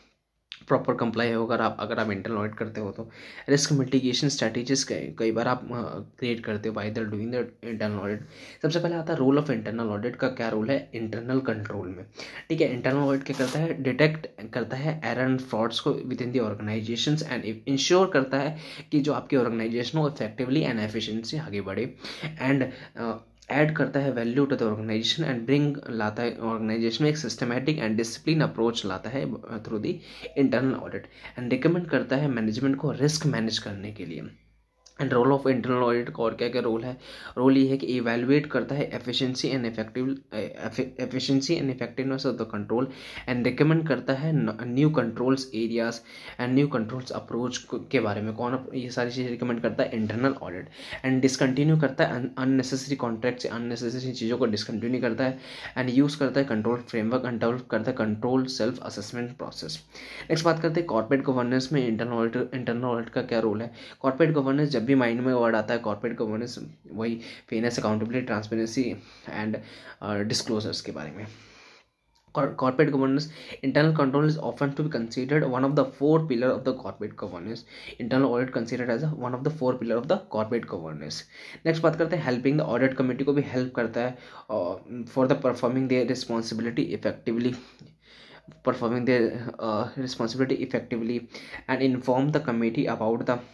proper comply होगा अगर आप अगर आप इंटरनल ऑडिट करते हो तो। रिस्क मिटिगेशन स्ट्रैटेजीज कई बार आप क्रिएट करते हो by the doing the internal audit. सबसे पहले आता है रोल ऑफ इंटरनल ऑडिट का क्या रोल है इंटरनल कंट्रोल में, ठीक है। इंटरनल ऑडिट क्या करता है? डिटेक्ट करता है एरर एंड फ्रॉड्स को with in the organisation and ensure करता है कि जो आपकी ऑर्गेनाइजेशन हो इफेक्टिवली एंड एफिशिएंटली आगे बढ़े। एंड ऐड करता है value to the organisation and bring लाता है ऑर्गेनाइजेशन में एक सिस्टमैटिक एंड डिसिप्लिन अप्रोच लाता है through the internal audit. And recommend करता है मैनेजमेंट को रिस्क मैनेज करने के लिए। And role of internal audit का और क्या क्या रोल है? रोल ये है कि इवैल्यूएट करता है efficiency and effective efficiency and effectiveness of the control and recommend करता है new controls areas and new controls approach के बारे में। कौन ये सारी चीज़ें रिकमेंड करता है? Internal audit. एंड डिसकंटिन्यू करता है अननेसेसरी कॉन्ट्रैक्ट से अननेसेसरी चीज़ों को डिसकंटिन्यू करता है। एंड यूज़ करता है कंट्रोल फ्रेमवर्क एंड डेवलप करता है control self assessment process. Next बात करते हैं कॉर्पोरेट गवर्नेंस में इंटरनल ऑडिट इंटरनल ऑडिट का क्या रोल है? कॉर्पोरेट गवर्नेंस जब भी माइंड में वर्ड आता है कॉर्पोरेट गवर्नेंस वही fairness accountability transparency and disclosures के बारे में। Corporate governance internal control is often to be considered one of the four pillar of the corporate governance. Internal audit considered as a one of the four pillar of the corporate governance. Next बात करते हैं helping the audit committee को भी help करता है uh, for the performing their responsibility effectively performing their uh, responsibility effectively and inform the committee about the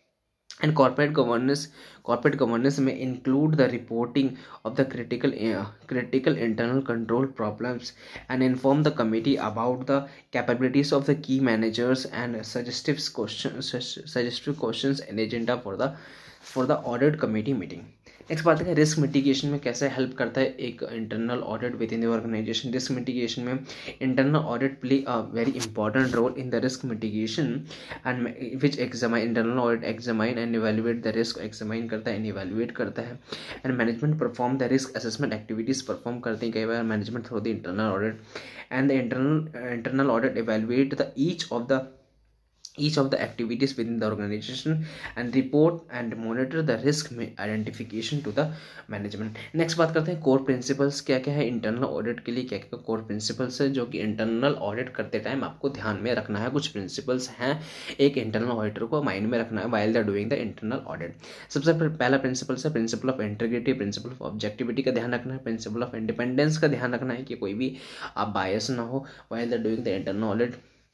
and corporate governance corporate governance may include the reporting of the critical uh, critical internal control problems and inform the committee about the capabilities of the key managers and suggestive questions suggestive questions and agenda for the for the audit committee meeting. Next बात है रिस्क मिटिगेशन में कैसे हेल्प करता है एक internal audit with in the organisation. Risk mitigation में internal audit play a very important role in the risk mitigation and which examine internal audit examine and evaluate the risk examine करता है एंड इवैल्यूएट करता है। And management perform the risk assessment activities perform करते हैं कई बार management through the internal audit. And the internal internal audit evaluate the each of the each of the activities within the organization and report and monitor the risk identification to the management. next बात करते हैं कोर प्रिंसिपल्स क्या क्या है इंटरनल ऑडिट के लिए, क्या क्या कोर प्रिंसिपल्स है जो कि इंटरनल ऑडिट करते टाइम आपको ध्यान में रखना है। कुछ प्रिंसिपल्स हैं एक इंटरनल ऑडिटर को माइंड में रखना है while they are doing the internal audit. सबसे पहला प्रिंसिपल है principle of integrity, principle of objectivity का ध्यान रखना है, प्रिंसिपल ऑफ इंडिपेंडेंस का ध्यान रखना है कि कोई भी आप बायस ना हो while they are doing the internal audit.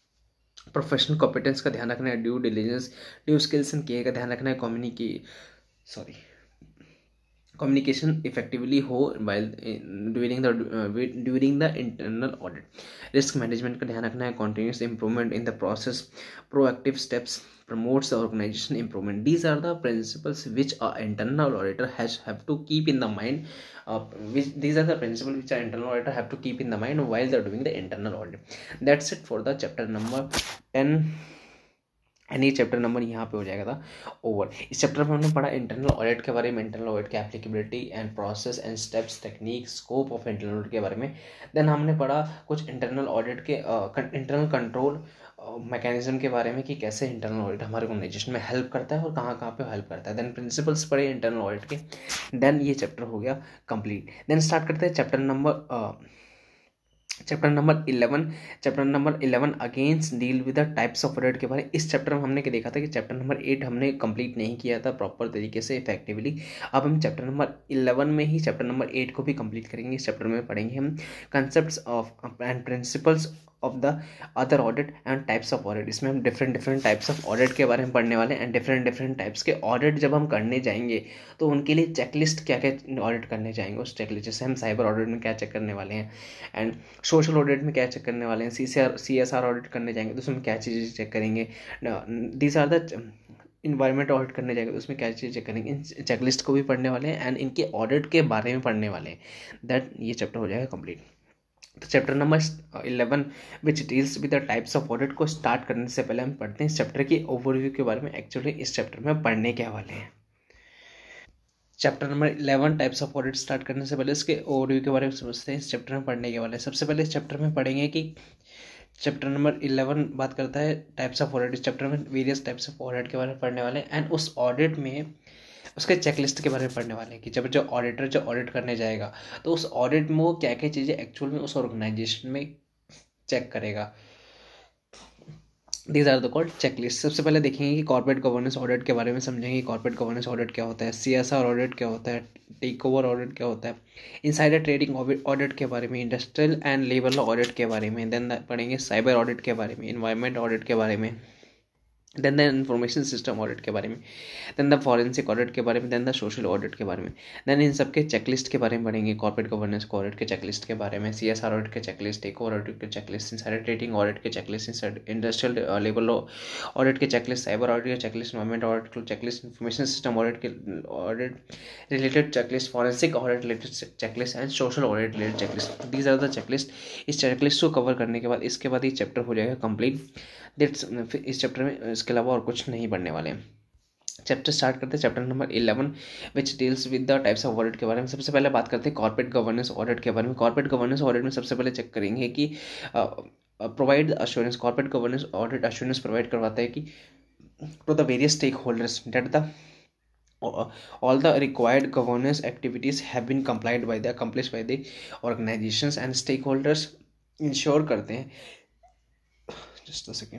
Professional competence का ध्यान रखना है, due diligence due skills and care का ध्यान रखना है, कम्युनिके सॉरी कम्युनिकेशन इफेक्टिवली हो while during the during the internal audit. Risk management का ध्यान रखना है, continuous improvement in the process, proactive steps promotes the organization improvement. These are the principles which an internal auditor has have to keep in the mind. Uh, which these are the principles which an internal auditor have to keep in the mind while they are doing the internal audit. That's it for the chapter number ten. And ये चैप्टर नंबर यहाँ पे हो जाएगा था ओवर। इस चैप्टर में हमने पढ़ा इंटरनल ऑडिट के बारे में, इंटरनल ऑडिट की applicability and process and steps technique scope of internal audit के बारे में। देन हमने पढ़ा कुछ इंटरनल ऑडिट के इंटरनल कंट्रोल मैकेनिज्म के बारे में कि कैसे इंटरनल ऑडिट हमारे ऑर्गेनाइजेशन में हेल्प करता है और कहाँ कहाँ पे हेल्प करता है। देन प्रिंसिपल्स पढ़े इंटरनल ऑडिट के। देन ये चैप्टर हो गया कंप्लीट। देन स्टार्ट करते हैं chapter number chapter number eleven chapter number eleven against deal with the types of audit के बारे में। इस चैप्टर में हमने क्या देखा था कि चैप्टर नंबर एट हमने कंप्लीट नहीं किया था प्रॉपर तरीके से इफेक्टिवली। अब हम चैप्टर नंबर इलेवन में ही चैप्टर नंबर एट को भी कंप्लीट करेंगे। इस चैप्टर में पढ़ेंगे हम concepts of and principles of the other audit and types of audit. इसमें हम different different types of audit के बारे में पढ़ने वाले हैं एंड डिफरेंट डिफरेंट टाइप्स के ऑडिट जब हम करने जाएंगे तो उनके लिए चेकलिस्ट क्या क्या ऑडिट करने जाएंगे उस चेकलिस्ट, जैसे हम साइबर ऑडिट में क्या चेक करने वाले हैं एंड सोशल ऑडिट में क्या चेक करने वाले हैं, C C R C S R audit करने जाएंगे तो उसमें क्या चीज़ें चेक करेंगे, these are the environment audit करने जाएंगे तो उसमें क्या चीज़ चेक करेंगे। इन चेकलिस्ट को भी पढ़ने वाले हैं एंड इनके ऑडिट के बारे में पढ़ने वाले हैं। दैट ये चैप्टर हो जाएगा कंप्लीट। तो chapter number eleven which deals with the types of audit को स्टार्ट करने से पहले हम पढ़ते हैं इस चैप्टर की ओवरव्यू के बारे में। एक्चुअली इस चैप्टर में पढ़ने क्या वाले हैं। Chapter number eleven types of audit start करने से पहले इसके ओवरव्यू के बारे में समझते हैं। इस चैप्टर में पढ़ने के वाले सबसे पहले इस चैप्टर में पढ़ेंगे कि चैप्टर नंबर इलेवन बात करता है टाइप्स ऑफ ऑडिट। इस चैप्टर में वेरियस टाइप्स ऑफ ऑडिट के बारे में पढ़ने वाले हैं एंड उस ऑडिट में उसके चेकलिस्ट के बारे में पढ़ने वाले हैं कि जब जो ऑडिटर जो ऑडिट करने जाएगा तो उस ऑडिट में वो क्या क्या चीज़ें एक्चुअल में उस ऑर्गेनाइजेशन में चेक करेगा। These are the called checklist. सबसे पहले देखेंगे कि कॉर्पोरेट गवर्नेंस ऑडिट के बारे में समझेंगे। कॉर्पोरेट गवर्नेंस ऑडिट क्या होता है, सीएसआर ऑडिट क्या होता है, टेक ओवर ऑडिट क्या होता है, इनसाइडर ट्रेडिंग ऑडिट के बारे में, industrial and labour law audit के बारे में, देन पढ़ेंगे साइबर ऑडिट के बारे में, इन्वायरमेंट ऑडिट के बारे में, then the information system audit के बारे में, देन द फॉरेंसिक ऑडिट के बारे में, देन द सोशल ऑडिट के बारे में। देन इन सब के चेकलिस्ट के बारे में पढ़ेंगे। कॉर्पोरेट गवर्नेंस ऑडिट के चेकलिस्ट के बारे में, सीएसआर ऑडिट के चेकलिस्ट, टेक ओवर ऑडिट के चेकलिस्ट, इनसाइडर ट्रेडिंग ऑडिट के checklist, industrial labour law audit के चेकलिस्ट, साइबर ऑडिट के चेकलिस्ट, एनवायरमेंट ऑडिट के चेकलिस्ट, इंफॉर्मेशन सिस्टम ऑडिट के audit related checklist, forensic audit related checklist and social audit related checklist. These are the checklist. इस चेकलिस्ट को कवर करने के बाद इसके बाद ये चैप्टर हो जाएगा कंप्लीट। दैट्स इस चैप्टर में इसके अलावा और कुछ नहीं पढ़ने वाले हैं। चैप्टर स्टार्ट करते हैं chapter number eleven which deals with the types of audit के बारे में। सबसे पहले बात करते हैं कॉर्पोरेट गवर्नेंस ऑडिट के बारे में। कॉर्पोरेट गवर्नेंस ऑडिट में सबसे पहले चेक करेंगे कि provide assurance. Corporate governance audit assurance provide करवाता है कि to the various stakeholders that the all the required governance activities have been complied by the accomplished by the organizations and stakeholders। Ensure करते हैं just a second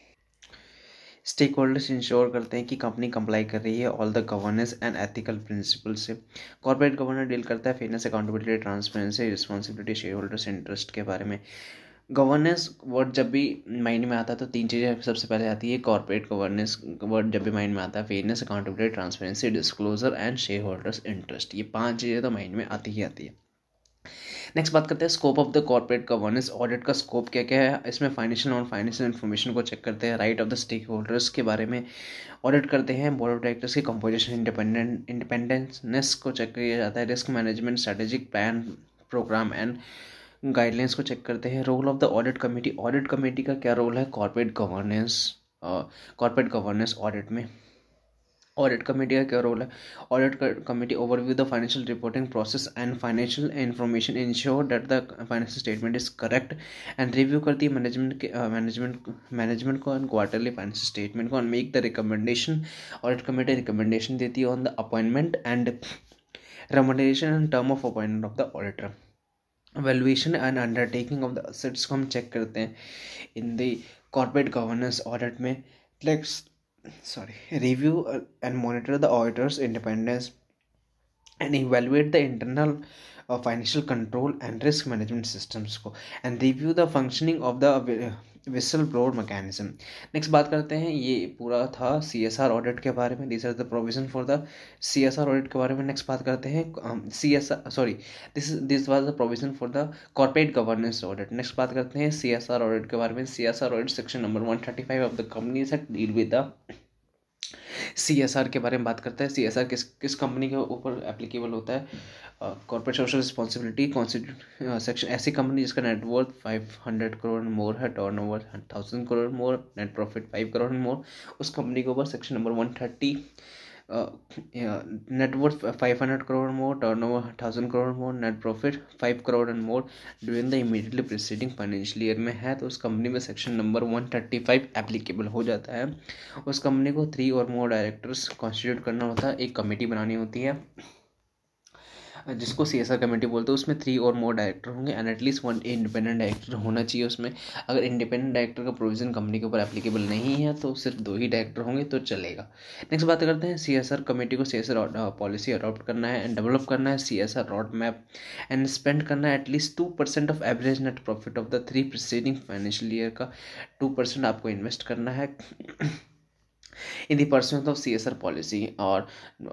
stakeholders ensure करते हैं कि कंपनी कंप्लाई कर रही है all the governance and ethical principle से। कॉर्पोरेट गवर्नेंस डील करता है fairness, accountability, transparency, responsibility, shareholders interest के बारे में। गवर्नेंस वर्ड जब भी माइंड में आता है तो तीन चीज़ें सबसे पहले आती है। कॉर्पोरेट गवर्नेंस वर्ड जब भी माइंड में आता है, fairness, accountability, transparency, disclosure and shareholders interest, ये पांच चीज़ें तो माइंड में आती ही आती है। नेक्स्ट बात करते हैं scope of the corporate governance audit का स्कोप क्या क्या है। इसमें फाइनेंशियल और फाइनेंशियल इन्फॉर्मेशन को चेक करते हैं, right of the stake holders के बारे में ऑडिट करते हैं, बोर्ड ऑफ डायरेक्टर्स की कंपोजिशन, इंडिपेंडेंट इंडिपेंडेंसनेस को चेक किया जाता है, risk management, strategic plan, program and guidelines को चेक करते हैं। Role of the audit committee, audit committee का क्या रोल है corporate governance corporate governance audit में। ऑडिट कमेटी का क्या रोल है, audit committee overview the financial reporting process and financial information, ensure that the financial statement is correct and review करती है मैनेजमेंट के मैनेजमेंट मैनेजमेंट को एंड क्वार्टरली फाइनेंशियल स्टेटमेंट को and make the recommendation. Audit committee recommendation देती है on the appointment and remuneration and term of appointment of the auditor. Valuation and undertaking of the assets को हम चेक करते हैं in the corporate governance audit में। Let's sorry review uh, and monitor the auditor's independence and evaluate the internal uh, financial control and risk management systems को and review the functioning of the whistle blower mechanism. Next बात करते हैं, ये पूरा था सी एस आर ऑडिट के बारे में। This are the provision for the C S R audit के बारे में। नेक्स्ट बात करते हैं C S R sorry this this was the provision for the corporate governance audit. Next बात करते हैं सी एस आर ऑडिट के बारे में। C S R audit section number one thirty five of the companies act deal with the C S R के बारे में बात करता है। सी एस आर किस किस कंपनी के ऊपर एप्लीकेबल होता है, corporate social responsibility constitute section. ऐसी कंपनी जिसका net worth five hundred crore more है, turnover thousand crore more, net profit five crore more, उस कंपनी के ऊपर section number one thirty net worth five hundred crore more, turnover thousand crore more, net profit five crore and more during the immediately preceding financial year में है तो उस कंपनी में section number one thirty five applicable हो जाता है। उस कंपनी को थ्री और मोर डायरेक्टर्स कॉन्स्टिट्यूट करना होता है, एक कमेटी बनानी होती है जिसको सी एस आर कमेटी बोलते हैं, उसमें थ्री और मोर डायरेक्टर होंगे and at least one independent director होना चाहिए उसमें। अगर इंडिपेंडेंट डायरेक्टर का प्रोविजन कंपनी के ऊपर एप्लीकेबल नहीं है तो सिर्फ दो ही डायरेक्टर होंगे तो चलेगा। नेक्स्ट बात करते हैं सी एस आर कमेटी को C S R policy adopt करना है एंड डेवलप करना है C S R road map and spend करना है at least two percent of average net profit of the three preceding financial year का टू परसेंट आपको इन्वेस्ट करना है in the pursuance of C S R policy और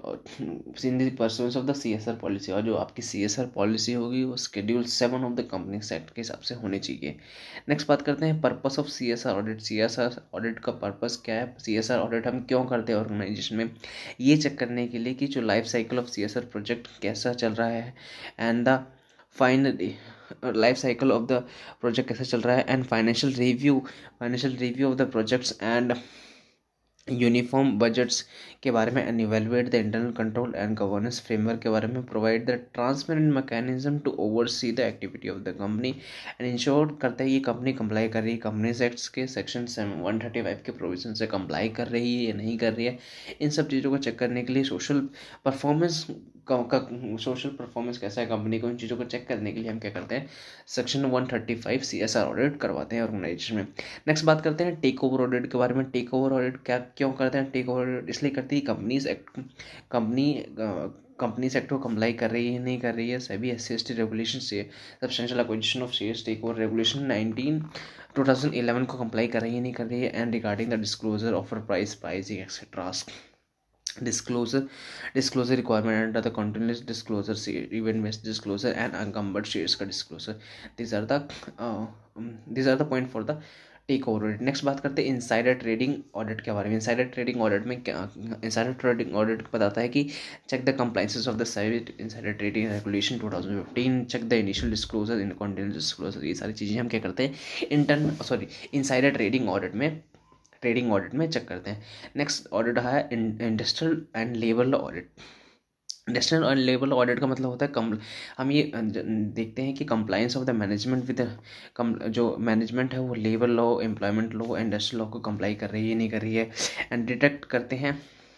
in the pursuance of the C S R policy. और जो आपकी सी एस आर पॉलिसी होगी वो schedule seven of the company act के हिसाब से होनी चाहिए। नेक्स्ट बात करते हैं purpose of C S R audit. C S R audit का पर्पस क्या है? सी एस आर ऑडिट हम क्यों करते हैं ऑर्गेनाइजेशन में? ये चेक करने के लिए कि जो life cycle of C S R project कैसा चल रहा है and the finally life cycle of the project कैसा चल रहा है and financial review financial review of the projects and uniform budgets के बारे में and evaluate the internal control and governance framework के बारे में, provide the transparent mechanism to oversee the activity of the company and ensure करता है कि कंपनी कंप्लाई कर रही है कंपनीज एक्ट्स के सेक्शन वन थर्टी फाइव के प्रोविजन से कंप्लाई कर रही है या नहीं कर रही है। इन सब चीज़ों को चेक करने के लिए सोशल परफॉर्मेंस का सोशल परफॉर्मेंस कैसा है कंपनी को, इन चीज़ों को चेक करने के लिए हम क्या करते हैं section one thirty five C S R audit करवाते हैं ऑर्गेनाइजेशन में। नेक्स्ट बात करते हैं टेक ओवर ऑडिट के बारे में। टेक ओवर ऑडिट क्या क्यों करते हैं? टेक ओवर ऑडिट इसलिए करती है companies act company companies act को कंप्लाई कर रही है नहीं कर रही है सभी S C S T regulation से substantial acquisition of shares takeover regulation nineteen two thousand eleven को कंप्लाई कर रही है नहीं कर रही है and regarding the disclosure offer price pricing etcetera disclosure disclosure requirement under the continuous disclosure event based disclosure and encumbered shares का disclosure. These are the uh, um, these are the point for the take over audit. Next बात करते हैं इनसाइडर ट्रेडिंग ऑडिट के बारे में। इनसाइडर ट्रेडिंग ऑडिट में क्या इनसाइडर ट्रेडिंग ऑडिट बताता है कि check the compliances of the side insider trading regulation two thousand fifteen, check the initial disclosure in continuous disclosure. ये सारी चीज़ें हम क्या करते हैं intern sorry insider trading audit में ट्रेडिंग ऑडिट में चेक करते हैं। नेक्स्ट ऑडिट है industrial and labour audit. Industrial और लेबर ऑडिट का मतलब होता है कम हम ये देखते हैं कि compliance of the management with कम जो मैनेजमेंट है वो labour law employment law industrial law को कंप्लाई कर रही है नहीं कर रही है एंड डिटेक्ट करते हैं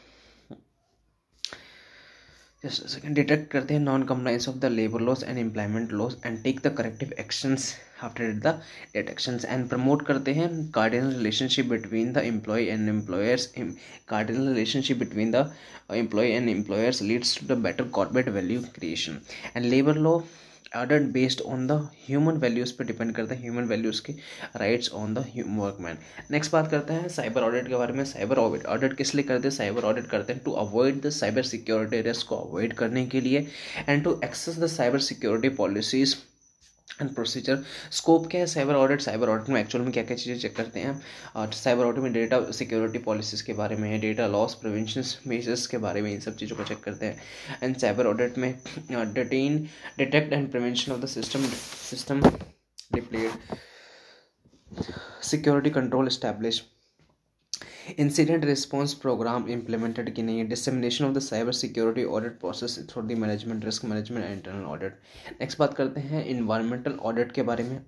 जस्ट सेकंड डिटेक्ट करते हैं non compliance of the labour laws and employment laws and take the corrective actions after the detections and promote करते हैं cardinal relationship between the employ and employers. Cardinal relationship between the employ and employers leads to the better corporate value creation and labour law audit based on the human values पे डिपेंड करता है ह्यूमन वैल्यूज़ के rights on the workman. Next बात करते हैं साइबर ऑडिट के बारे में। साइबर ऑडिट किस लिए करते हैं? साइबर ऑडिट करते हैं to avoid the cyber security risk को अवॉइड करने के लिए and to access the cyber security policies and procedure. Scope क्या है साइबर ऑडिट? साइबर ऑडिट में एक्चुअल में क्या क्या चीज़ें चेक करते हैं और साइबर ऑडिट में डेटा सिक्योरिटी पॉलिसीज़ के बारे में, डेटा लॉस प्रिवेंशन मेजर्स के बारे में, इन सब चीज़ों को चेक करते हैं। एंड साइबर ऑडिट में detain detect and prevention of the system system deployed security control establish incident response programme implemented की नहीं है, dissemination of the cyber security audit process through the management risk management and internal audit. Next बात करते हैं इन्वायरमेंटल ऑडिट के बारे में।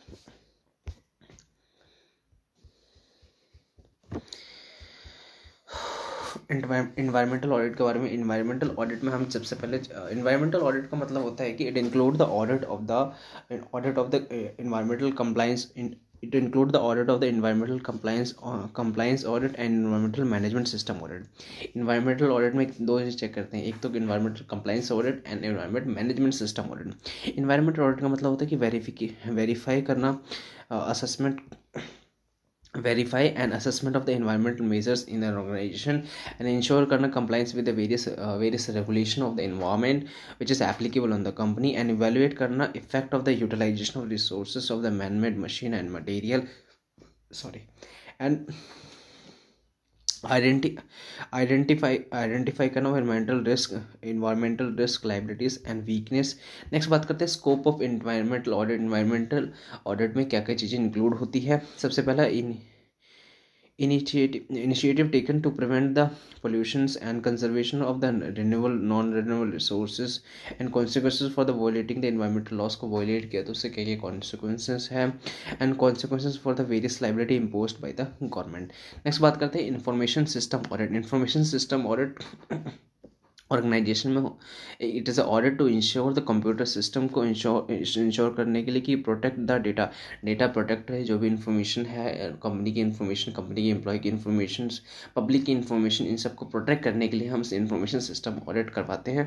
इन्वायरमेंटल ऑडिट के बारे में इन्वायरमेंटल ऑडिट में हम सबसे पहले इन्वायरमेंटल ऑडिट का मतलब होता है कि it include the audit of the audit of the environmental compliance It include the audit of the environmental compliance uh, compliance audit and environmental management system audit. Environmental audit में दो चीज़ चेक करते हैं, एक तो environmental compliance audit and environment management system audit. Environmental audit का मतलब होता है कि वेरीफिकी वेरीफाई करना assessment verify and assessment of the environmental measures in an organization and ensure करना compliance with the various uh, various regulation of the environment which is applicable on the company and evaluate करना effect of the utilization of resources of the man-made machine and material sorry and identify identify identify करना environmental risk environmental risk liabilities and weakness। Next बात करते हैं scope of environmental audit। environmental audit में क्या क्या चीज़ें इंक्लूड होती है? सबसे पहला इन initiative initiative taken to prevent the pollutions and conservation of the renewable non-renewable resources and consequences for the violating the environmental laws को violate किया तो उससे क्या क्या consequences है and consequences for the various liability imposed by the government। next बात करते हैं information system audit। information system audit organisation में हो। It is a order to ensure the computer system को इंश्योर इंश्योर करने के लिए कि protect the data data protect है, जो भी इंफॉर्मेशन है कंपनी की इंफॉर्मेशन, कंपनी के एम्प्लॉय की इंफॉर्मेशन, पब्लिक की इंफॉर्मेशन, इन सबको प्रोटेक्ट करने के लिए हम इंफॉर्मेशन सिस्टम ऑडिट करवाते हैं।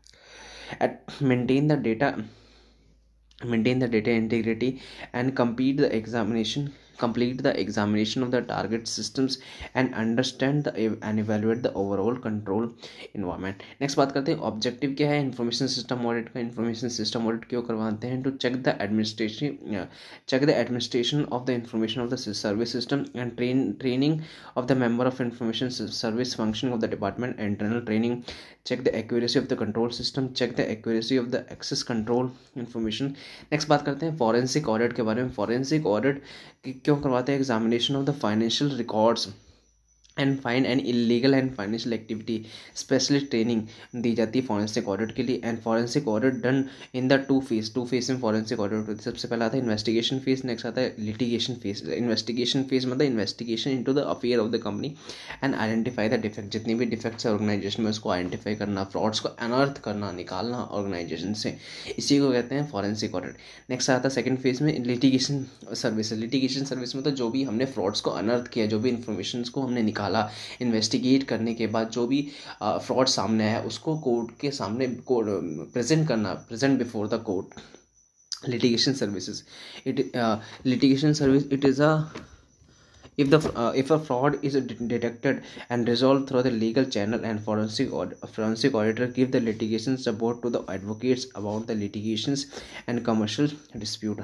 At maintain the data maintain the data integrity and complete the examination complete the examination of the target systems and understand the and evaluate the overall control environment। Next बात करते हैं ऑब्जेक्टिव क्या है इंफॉर्मेशन सिस्टम ऑडिट का। इंफॉर्मेशन सिस्टम ऑडिट क्यों करवाते हैं? To check the administration check the administration of the information of the service system and train training of the member of information service function of the department, internal training, check the accuracy of the control system, check the accuracy of the access control information। Next बात करते हैं फॉरेंसिक ऑडिट के बारे में। फॉरेंसिक ऑडिट क्यों करवाते हैं? Examination of the financial records and fine and illegal and financial activity, specialist training दी जाती है फॉरेंसिक ऑडिट के लिए। And forensic audit done in the two phase two phase में फॉरेंसिक ऑडिट होती है। सबसे पहला आता है इन्वेस्टिगेशन फेज, नेक्स्ट आता है लिटिगेशन फेज। इन्वेस्टिगेशन फेज मतलब investigation into the affair of the company and identify the defect, जितनी भी डिफेक्ट्स है ऑर्गेनाइजेशन में उसको आइडेंटिफाई करना, फ्रॉड्स को अनर्थ करना, निकालना ऑर्गेनाइजेशन से, इसी को कहते हैं फॉरेंसिक ऑडिट। नेक्स्ट आता है सेकंड फेज में लिटिगेशन सर्विस। लिटिगेशन सर्विस में तो जो भी हमने फ्रॉड्स को अनर्थ किया, जो भी इन्फॉर्मेशन को हमने निकाला, इन्वेस्टिगेट करने के बाद जो भी फ्रॉड सामने आया उसको कोर्ट के सामने प्रेजेंट करना, present before the court. Litigation services it litigation service it is a if the uh, if a fraud is detected and resolved through the legal channel, and forensic aud- forensic auditor give the litigation support to the advocates about the litigations and commercial dispute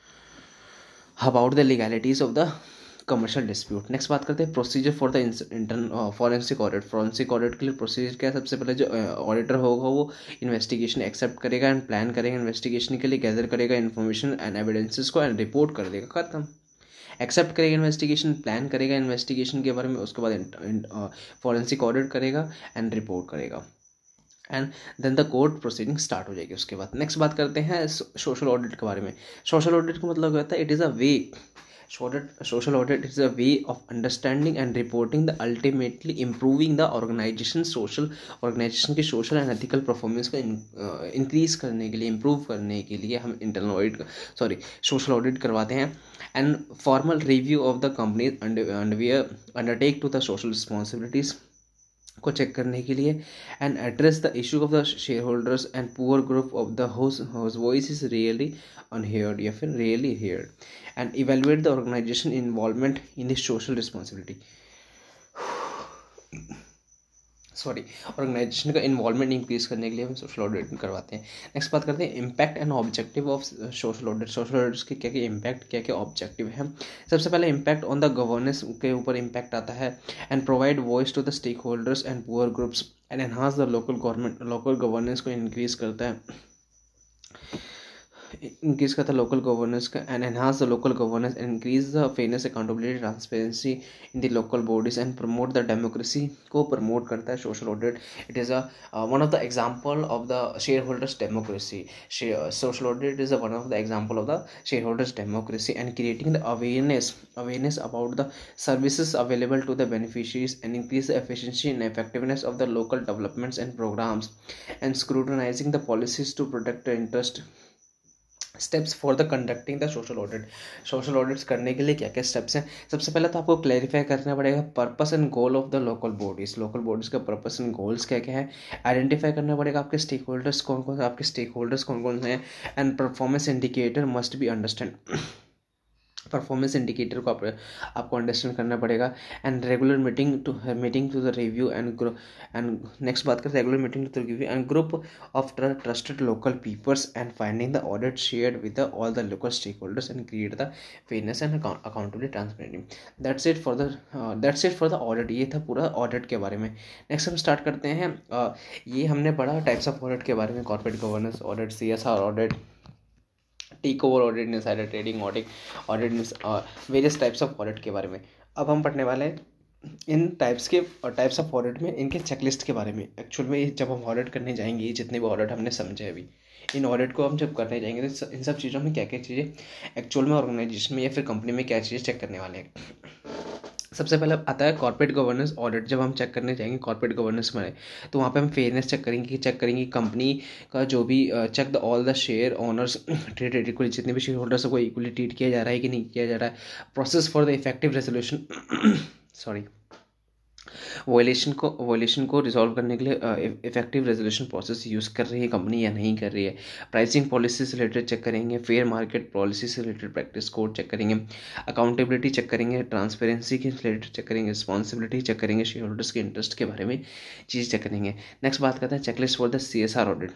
about the legalities of the commercial dispute. Next बात करते हैं procedure for the intern forensic audit. Forensic audit के लिए प्रोसीजर क्या है? सबसे पहले जो ऑडिटर होगा वो इन्वेस्टिगेशन एक्सेप्ट करेगा एंड प्लान करेगा इन्वेस्टिगेशन के लिए, गैदर करेगा इन्फॉर्मेशन एंड एविडेंसेस को एंड रिपोर्ट कर देगा, खत्म। एक्सेप्ट करेगा इन्वेस्टिगेशन, प्लान करेगा इन्वेस्टिगेशन के बारे में, उसके बाद फॉरेंसिक ऑडिट करेगा एंड रिपोर्ट करेगा and then the court proceeding start हो जाएगी उसके बाद। नेक्स्ट बात करते हैं सोशल ऑडिट के बारे में। सोशल ऑडिट का मतलब होता है it is a way social audit is a way of understanding and reporting the ultimately improving the organization social organization की social and ethical performance को increase करने के लिए, improve करने के लिए हम internal audit sorry social audit करवाते हैं। and formal review of the company and, and we undertake to the social responsibilities को चेक करने के लिए and address the issue of the share holders and poor group of the whose voice is really unheard या फिर really heard and evaluate the organisation involvement in this social responsibility sorry organisation का इन्वॉल्वमेंट इंक्रीज करने के लिए हम सोशल ऑडिट करवाते हैं। नेक्स्ट बात करते हैं impact and objective of social audit. Social audits के क्या क्या इम्पैक्ट, क्या क्या ऑब्जेक्टिव है? सबसे पहले इम्पैक्ट ऑन द गवर्नेंस के ऊपर इम्पैक्ट आता है and provide voice to the stake holders and poor groups and enhance the local government local governance को इंक्रीज करता है इंक्रीज करता है लोकल गवर्नेंस का and enhance the local governance and increase the fairness accountability transparency in the local bodies and promote the democracy को प्रमोट करता है social audit. It is a one of the example of the share holders democracy. Social audit is one of the example of the share holders democracy and creating the awareness awareness about the services available to the beneficiaries and increase the efficiency and effectiveness of the local developments and programmes and scrutinising the policies to protect the interest. Steps for the conducting the social audit. Social audits करने के लिए क्या क्या स्टेप्स हैं? सबसे पहले तो आपको क्लैरिफाई करना पड़ेगा purpose and goal of the local bodies. Local bodies का पर्पस एंड गोल्स क्या क्या है? आइडेंटिफाई करना पड़ेगा आपके स्टेक होल्डर्स कौन कौन से आपके स्टेक होल्डर्स कौन कौन से हैं and performance indicator must be understand. Performance indicator को आप, आपको अंडरस्टैंड करना पड़ेगा and regular meeting to meeting to the review and group and next बात करें regular meeting to the review and group of trusted local peoples and finding the audit shared with all the local stake holders and create the fairness and accountability transparency. That's it for the that's it for the audit. ये था पूरा ऑडिट के बारे में। नेक्स्ट हम स्टार्ट करते हैं uh, ये हमने पढ़ा टाइप्स ऑफ ऑडिट के बारे में, corporate governance audit, C S R audit, take over audit, insider trading audit, audit various types of audit के बारे में। अब हम पढ़ने वाले हैं इन टाइप्स के टाइप्स ऑफ ऑडिट में इनके चेकलिस्ट के बारे में। एक्चुअल में जब हम ऑडिट करने जाएंगे, जितने भी ऑडिट हमने समझे अभी, इन ऑडिट को हम जब करने जाएंगे तो इन सब चीज़ों में क्या क्या चीज़ें एक्चुअल में ऑर्गेनाइजेशन में या फिर कंपनी में क्या चीज़ें चेक करने वाले हैं। सबसे पहले आता है कॉर्पोरेट गवर्नेंस ऑडिट। जब हम चेक करने जाएंगे कॉर्पोरेट गवर्नेंस में, तो वहाँ पे हम फेयरनेस चेक करेंगे कि चेक करेंगे कंपनी का जो भी check the all the share owners treated equally, जितने भी शेयर होल्डर्स को इक्वली ट्रीट किया जा रहा है कि नहीं किया जा रहा है। Process for the effective resolution sorry violation को वॉयलेशन को रिजॉल्व करने के लिए इफेक्टिव रेजोल्यूशन प्रोसेस यूज़ कर रही है कंपनी या नहीं कर रही है। प्राइसिंग पॉलिसी से रिलेटेड चेक करेंगे, फेयर मार्केट पॉलिसी से रिलेटेड प्रैक्टिस कोड चेक करेंगे, अकाउंटेबिलिटी चेक करेंगे, ट्रांसपेरेंसी के रिलेटेड चेक करेंगे, रिस्पॉन्सिबिलिटी चेक करेंगे, शेयर होल्डर्स के इंटरेस्ट के बारे में चीज़ चेक करेंगे। नेक्स्ट बात करते हैं checklist for the C S R audit.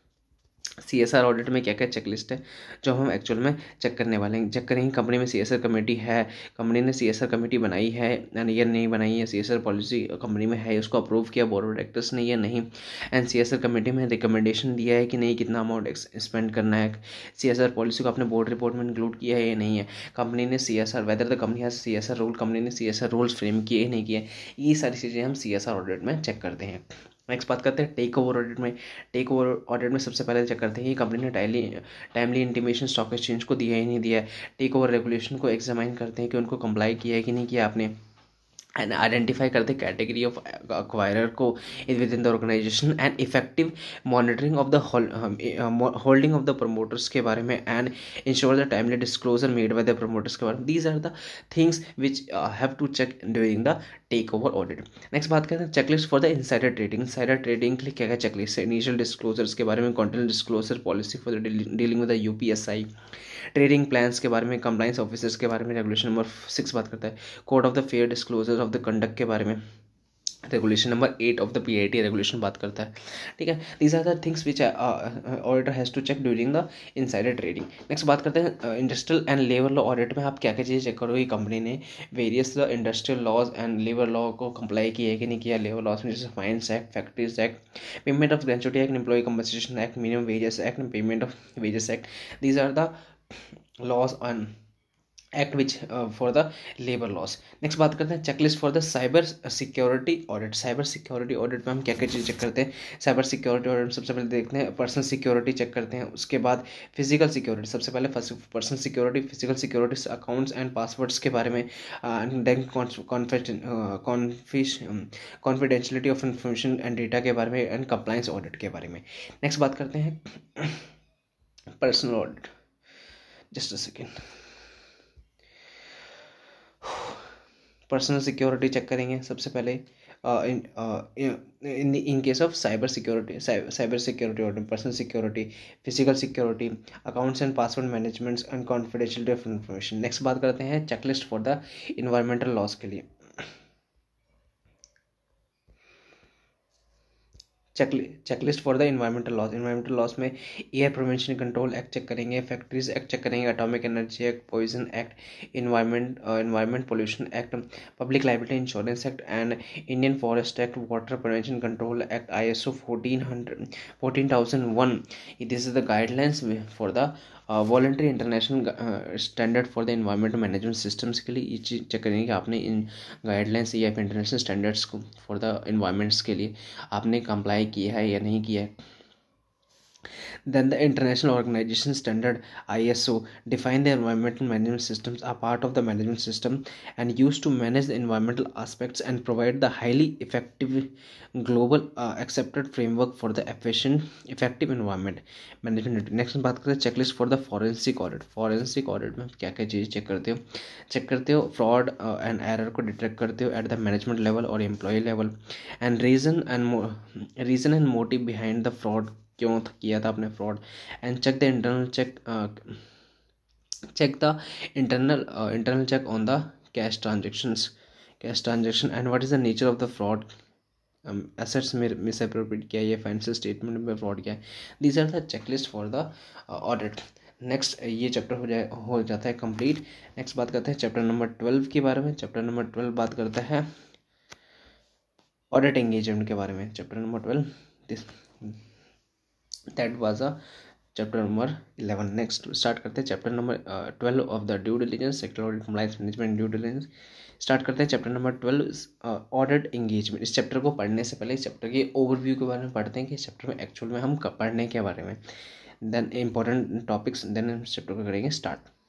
C S R audit में क्या क्या चेकलिस्ट है जो हम एक्चुअल में चेक करने वाले हैं। चेक करेंगे कंपनी में सी एस आर कमेटी है, कंपनी ने सी एस आर कमेटी बनाई है या नहीं बनाई है, C S R policy company में है, उसको अप्रूव किया बोर्ड ऑफ डायरेक्टर्स ने या नहीं, and C S R committee में रिकमेंडेशन दिया है कि नहीं कितना अमाउंट स्पेंड करना है, सी एस आर पॉलिसी को अपने बोर्ड रिपोर्ट में इंक्लूड किया है या नहीं है, कंपनी ने C S R whether the company has C S R rule, company ने C S R rules frame किए नहीं किए। ये सारी चीज़ें हम सी एस आर ऑडिट में चेक करते हैं। नेक्स्ट बात करते हैं टेक ओवर ऑडिट में। टेक ओवर ऑडिट में सबसे पहले चेक करते हैं कि कंपनी ने timely timely intimation stock exchange को दिया ही नहीं दिया है। टेक ओवर रेगुलेशन को एग्जामाइन करते हैं कि उनको कंप्लाई किया है कि नहीं किया आपने, एंड आइडेंटिफाई करते कैटेगरी ऑफ अक्वायरर को with in the organisation, and effective monitoring of the holding of the promoters के बारे में, and ensure the timely disclosure made by the promoters के बारे में। These are the things which have to check during the take over audit. Next बात करते हैं checklist for the insider trading. Insider trading के लिए क्या क्या चेकलिस्ट है? इनिशियल डिस्क्लोजर्स के बारे में, content disclosure policy for the dealing with the U P S I, trading plans के बारे में, कंप्लाइंस ऑफिसर्स के बारे में। रेगुलेशन नंबर सिक्स बात करता है code of the fair disclosure of the conduct के बारे में। Regulation number eight of the P I T regulation बात करता है। ठीक है, these are the things which auditor has to check during the insider trading. Next बात करते हैं industrial and labour law audit में आप क्या क्या चीज़ें चेक करोगे? कंपनी ने various industrial laws and labour law को कंप्लाई किया है कि नहीं किया। लेबर लॉज में जैसे finance act, factories act, payment of gratuity act, employ compensation act, minimum wages act, payment of wages act. These are the laws on act which for the labour laws. Next बात करते हैं checklist for the cyber security audit. Cyber security audit में हम क्या क्या चीज़ चेक करते हैं? साइबर सिक्योरिटी ऑडिट में सबसे पहले देखते हैं पर्सनल सिक्योरिटी चेक करते हैं, उसके बाद फिजिकल सिक्योरिटी। सबसे पहले personal security, physical security, accounts and passwords के बारे में, then confidentiality of information and data के बारे में, एंड कंप्लाइंस ऑडिट के बारे में। नेक्स्ट बात करते हैं personal audit. Just a second. Personal security check करेंगे सबसे पहले in in case of cyber security. Cyber security audit, personal security, physical security, accounts and password management, and confidentiality of information. Next बात करते हैं checklist for the environmental laws के लिए। Checklist for the environmental laws. Environmental laws में air prevention control act check करेंगे, फैक्ट्रीज एक्ट चेक करेंगे, atomic energy act, poison act, environment environment pollution act, public liability insurance act, and Indian forest act, water prevention control act, I S O fourteen hundred fourteen thousand one. This is the guidelines for the voluntary international standard for the environmental management systems के लिए ये चीज़ चेक करेंगे कि आपने इन गाइडलाइंस या इंटरनेशनल स्टैंडर्ड्स को फॉर द इन्वायरमेंट्स के लिए आपने कंप्लाई किया है या नहीं किया है। Then the International Organization Standard I S O define the environmental management systems are part of the management system and used to manage the environmental aspects and provide the highly effective global uh, accepted framework for the efficient effective environment management. Next बात करते हैं checklist for the forensic audit. Forensic audit में क्या क्या चीज़ चेक करते हो? चेक करते हो fraud and error को डिटेक्ट करते हो at the management level और employee level, and reason and reason and motive behind the fraud, क्यों किया था आपने fraud, and check the internal check check the internal internal check on the cash transactions cash transaction and what is the nature of the fraud, assets में मिसअप्रोप्रिएट किया है, फाइनेंशियल स्टेटमेंट में फ्रॉड किया है। These are the checklist for the audit. Next ये चैप्टर हो जाए हो जाता है कंप्लीट। नेक्स्ट बात करते हैं चैप्टर नंबर ट्वेल्व के बारे में। चैप्टर नंबर ट्वेल्व बात करता है ऑडिट एंगेजमेंट के बारे में। Chapter number twelve this that was a chapter number eleven. Next start करते हैं chapter number twelve of the due diligence, sector audit compliance management due diligence. Start करते हैं chapter number twelve audit engagement. इस चैप्टर को पढ़ने से पहले इस चैप्टर के ओवरव्यू के बारे में पढ़ते हैं कि इस चैप्टर में एक्चुअल में हम पढ़ने के बारे में, देन इंपॉर्टेंट टॉपिक्स, देन इस चैप्टर को करेंगे स्टार्ट।